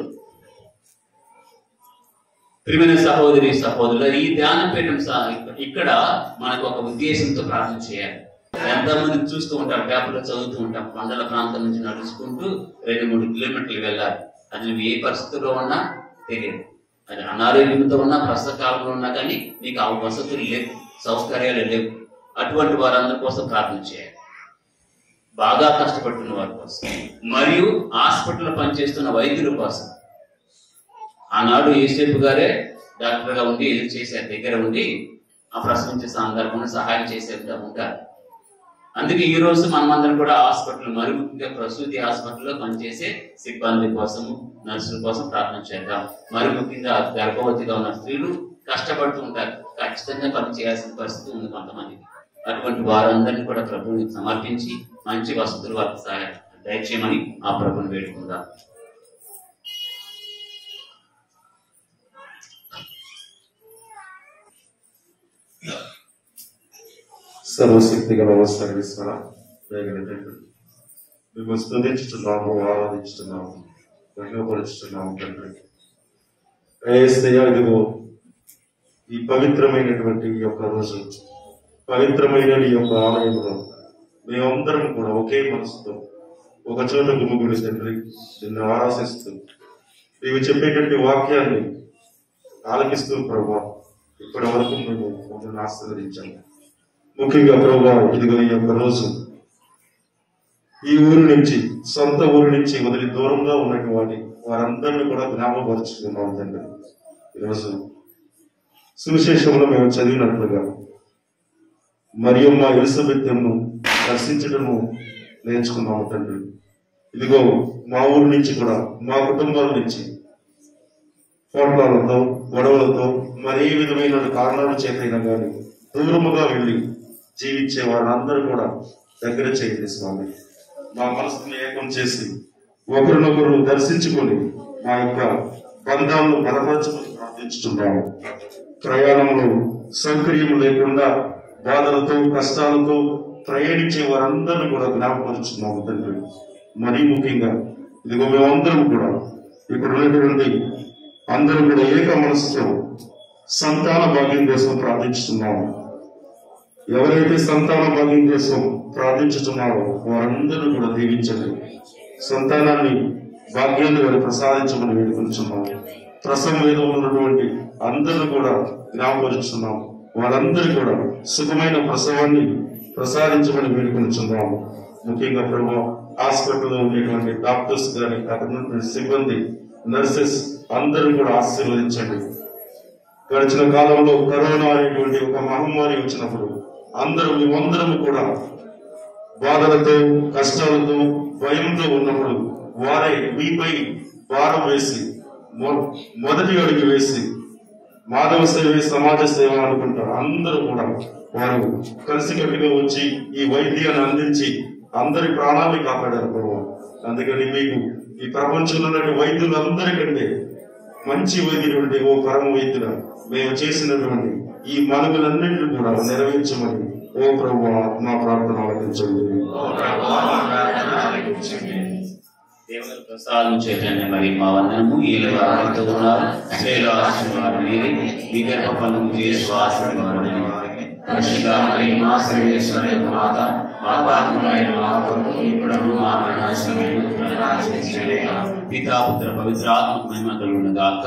S1: ప్రియమైన సహోదరి సహోదరులు, ఈ ధ్యానపీఠం ఇక్కడ మనకు ఒక ఉద్దేశంతో ప్రార్థన చేయాలి. ఎంతమంది చూస్తూ ఉంటాం, పేపర్లో చదువుతూ ఉంటాం, కొండల ప్రాంతం నుంచి నడుచుకుంటూ 2-3 కిలోమీటర్లు వెళ్ళాలి. అది నువ్వు ఏ పరిస్థితుల్లో ఉన్నా తెలియదు. అది అనారోగ్యంతో ఉన్నా, ప్రస్తుత కాలంలో ఉన్నా కానీ నీకు ఆ వసతులు లేవు, సౌకర్యాలు లేవు. అటువంటి వారందరి కోసం ప్రార్థన చేయాలి. బాగా కష్టపడుతున్న వారి కోసం, మరియు హాస్పిటల్లో పనిచేస్తున్న వైద్యుల కోసం. ఆనాడు యేసేపు గారే డాక్టర్గా ఉండి ఎదురు చేశారు, దగ్గర ఉండి ఆ ప్రసవించే సందర్భంలో సహాయం చేసే ఉంటారు. అందుకే ఈ రోజు మనమందరం కూడా హాస్పిటల్, మరి ముఖ్యంగా ప్రసూతి హాస్పిటల్లో పనిచేసే సిబ్బంది కోసము, నర్సుల కోసం ప్రార్థన చేద్దాం. మరి ముఖ్యంగా గర్భవతిగా ఉన్న స్త్రీలు కష్టపడుతూ ఉంటారు, ఖచ్చితంగా పని చేయాల్సిన పరిస్థితి ఉంది కొంతమందికి. అటువంటి వారందరినీ కూడా ప్రభువుని సమర్పించి మంచి వసతులు వారికి సహాయం దయచేయమని ఆ ప్రభుని వేడుకుందాం.
S7: సర్వశక్తిగా నమస్కరిస్తున్నా మేము స్తుతించుతున్నాము, ఆరాధించుతున్నాము, మహిమపరుచుతున్నాము తండ్రి. ఏసయ్యా, ఇదిగో ఈ పవిత్రమైనటువంటి ఈ యొక్క రోజు, పవిత్రమైన ఈ యొక్క ఆలయంలో మేమందరం కూడా ఒకే మనసుతో ఒక చోట గుమిగూడి తండ్రి నిన్ను ఆరాధిస్తూ నీవు చెప్పేటువంటి వాక్యాన్ని ఆలకిస్తూ ప్రభా ఇప్పటి వరకు మేము మమ్మల్ని ఆశీర్వదించాము. ముఖ్యంగా ప్రభా ఇదిగో ఈ యొక్క రోజు ఈ ఊరు నుంచి, సొంత ఊరు నుంచి వదిలి దూరంగా ఉన్నటువంటి వారందరినీ కూడా జ్ఞాపకపరుచుకున్నాం తండ్రి. ఈరోజు సువిశేషంలో మేము చదివినట్లుగా మరియమ్మ ఎలిజబెత్ను దర్శించడము నేర్చుకున్నాము తండ్రి. ఇదిగో మా ఊరు నుంచి కూడా, మా కుటుంబాల నుంచి పోట్లాలతో, గొడవలతో, మరే విధమైన కారణాల చేతైనా కానీ దూరముగా వెళ్ళి జీవించే వాళ్ళందరూ కూడా దగ్గర చేయండి స్వామి. మా మనసుని ఏకం చేసి ఒకరినొకరు దర్శించుకొని మా యొక్క బంధాలను బలపరచుకొని ప్రార్థించుతున్నాము. ప్రయాణంలో సౌకర్యం లేకుండా బాధలతో, కష్టాలతో ప్రయాణించే వారందరినీ కూడా జ్ఞాపకపరుచున్నాము తండ్రి. మరీ ముఖ్యంగా ఇదిగో మేమందరం కూడా ఇక్కడ ఉన్నటువంటి అందరూ కూడా ఏక మనసుతో సంతాన భాగ్యం కోసం ప్రార్థించుతున్నాము. ఎవరైతే సంతాన భాగ్యం కోసం ప్రార్థించుతున్నారో వారందరూ కూడా దీవించండి. సంతానాన్ని, భాగ్యాన్ని వారు ప్రసాదించమని వేడుకొంటున్నాము. ప్రసవం వేదం ఉన్నటువంటి అందరూ కూడా జ్ఞాపకపరుచున్నాము. వారందరూ కూడా సుఖమైన ప్రసవాన్ని ప్రసాదించమని వేడుకొంటున్నాము. ముఖ్యంగా ప్రభు హాస్పిటల్లో ఉండేటువంటి డాక్టర్స్ కానీ, అక్కడ ఉన్నటువంటి సిబ్బంది, నర్సెస్ అందరూ కూడా ఆశీర్వదించండి. గడిచిన కాలంలో కరోనా అనేటువంటి ఒక మహమ్మారి వచ్చినప్పుడు మేమందరం కూడా బాధలతో, కష్టాలతో, భయంతో ఉన్నప్పుడు వారే మీపై భారం వేసి మొదటి అడుగు వేసి మానవ సేవ, సమాజ సేవ అనుకుంటారు. అందరూ కూడా వారు కలిసికట్టుగా వచ్చి ఈ వైద్యాన్ని అందించి అందరి ప్రాణాన్ని కాపాడారు ప్రభు. అందుకని మీకు ఈ ప్రపంచంలో ఉన్న వైద్యులందరికంటే మంచి వైద్యుడు ఓ పరమ వైద్యుల మేము చేసినటువంటి ఈ మనవులన్నింటినీ కూడా నెరవేర్చమని ఓ ప్రభు మా ప్రార్థన ఆలకించండి.
S1: దేవుని ప్రసాదం చేయండి. మరి మా వందనము ఏలువారితో ఉన్నారు, స్త్రీలో ఆశీర్వాదం మీరే, మీ గర్భఫలము యేసు ఆశీర్వాదం. పరిశుద్ధ మరియమ్మ సర్వేశ్వరి మాత, మా పాపములైన మా కొరకు ఇప్పుడును మా మరణ సమయములో ప్రార్థించండి. పితా పుత్ర పవిత్రాత్మ మహిమ కలుగును గాక.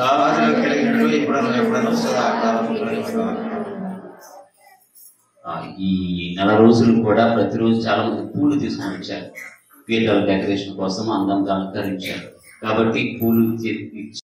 S1: ఈ నెల రోజులు కూడా ప్రతిరోజు చాలా మంది పూలు తీసుకొని వచ్చారు. పీటల డెకరేషన్ కోసం అందంగా అలంకరించారు. కాబట్టి పూలు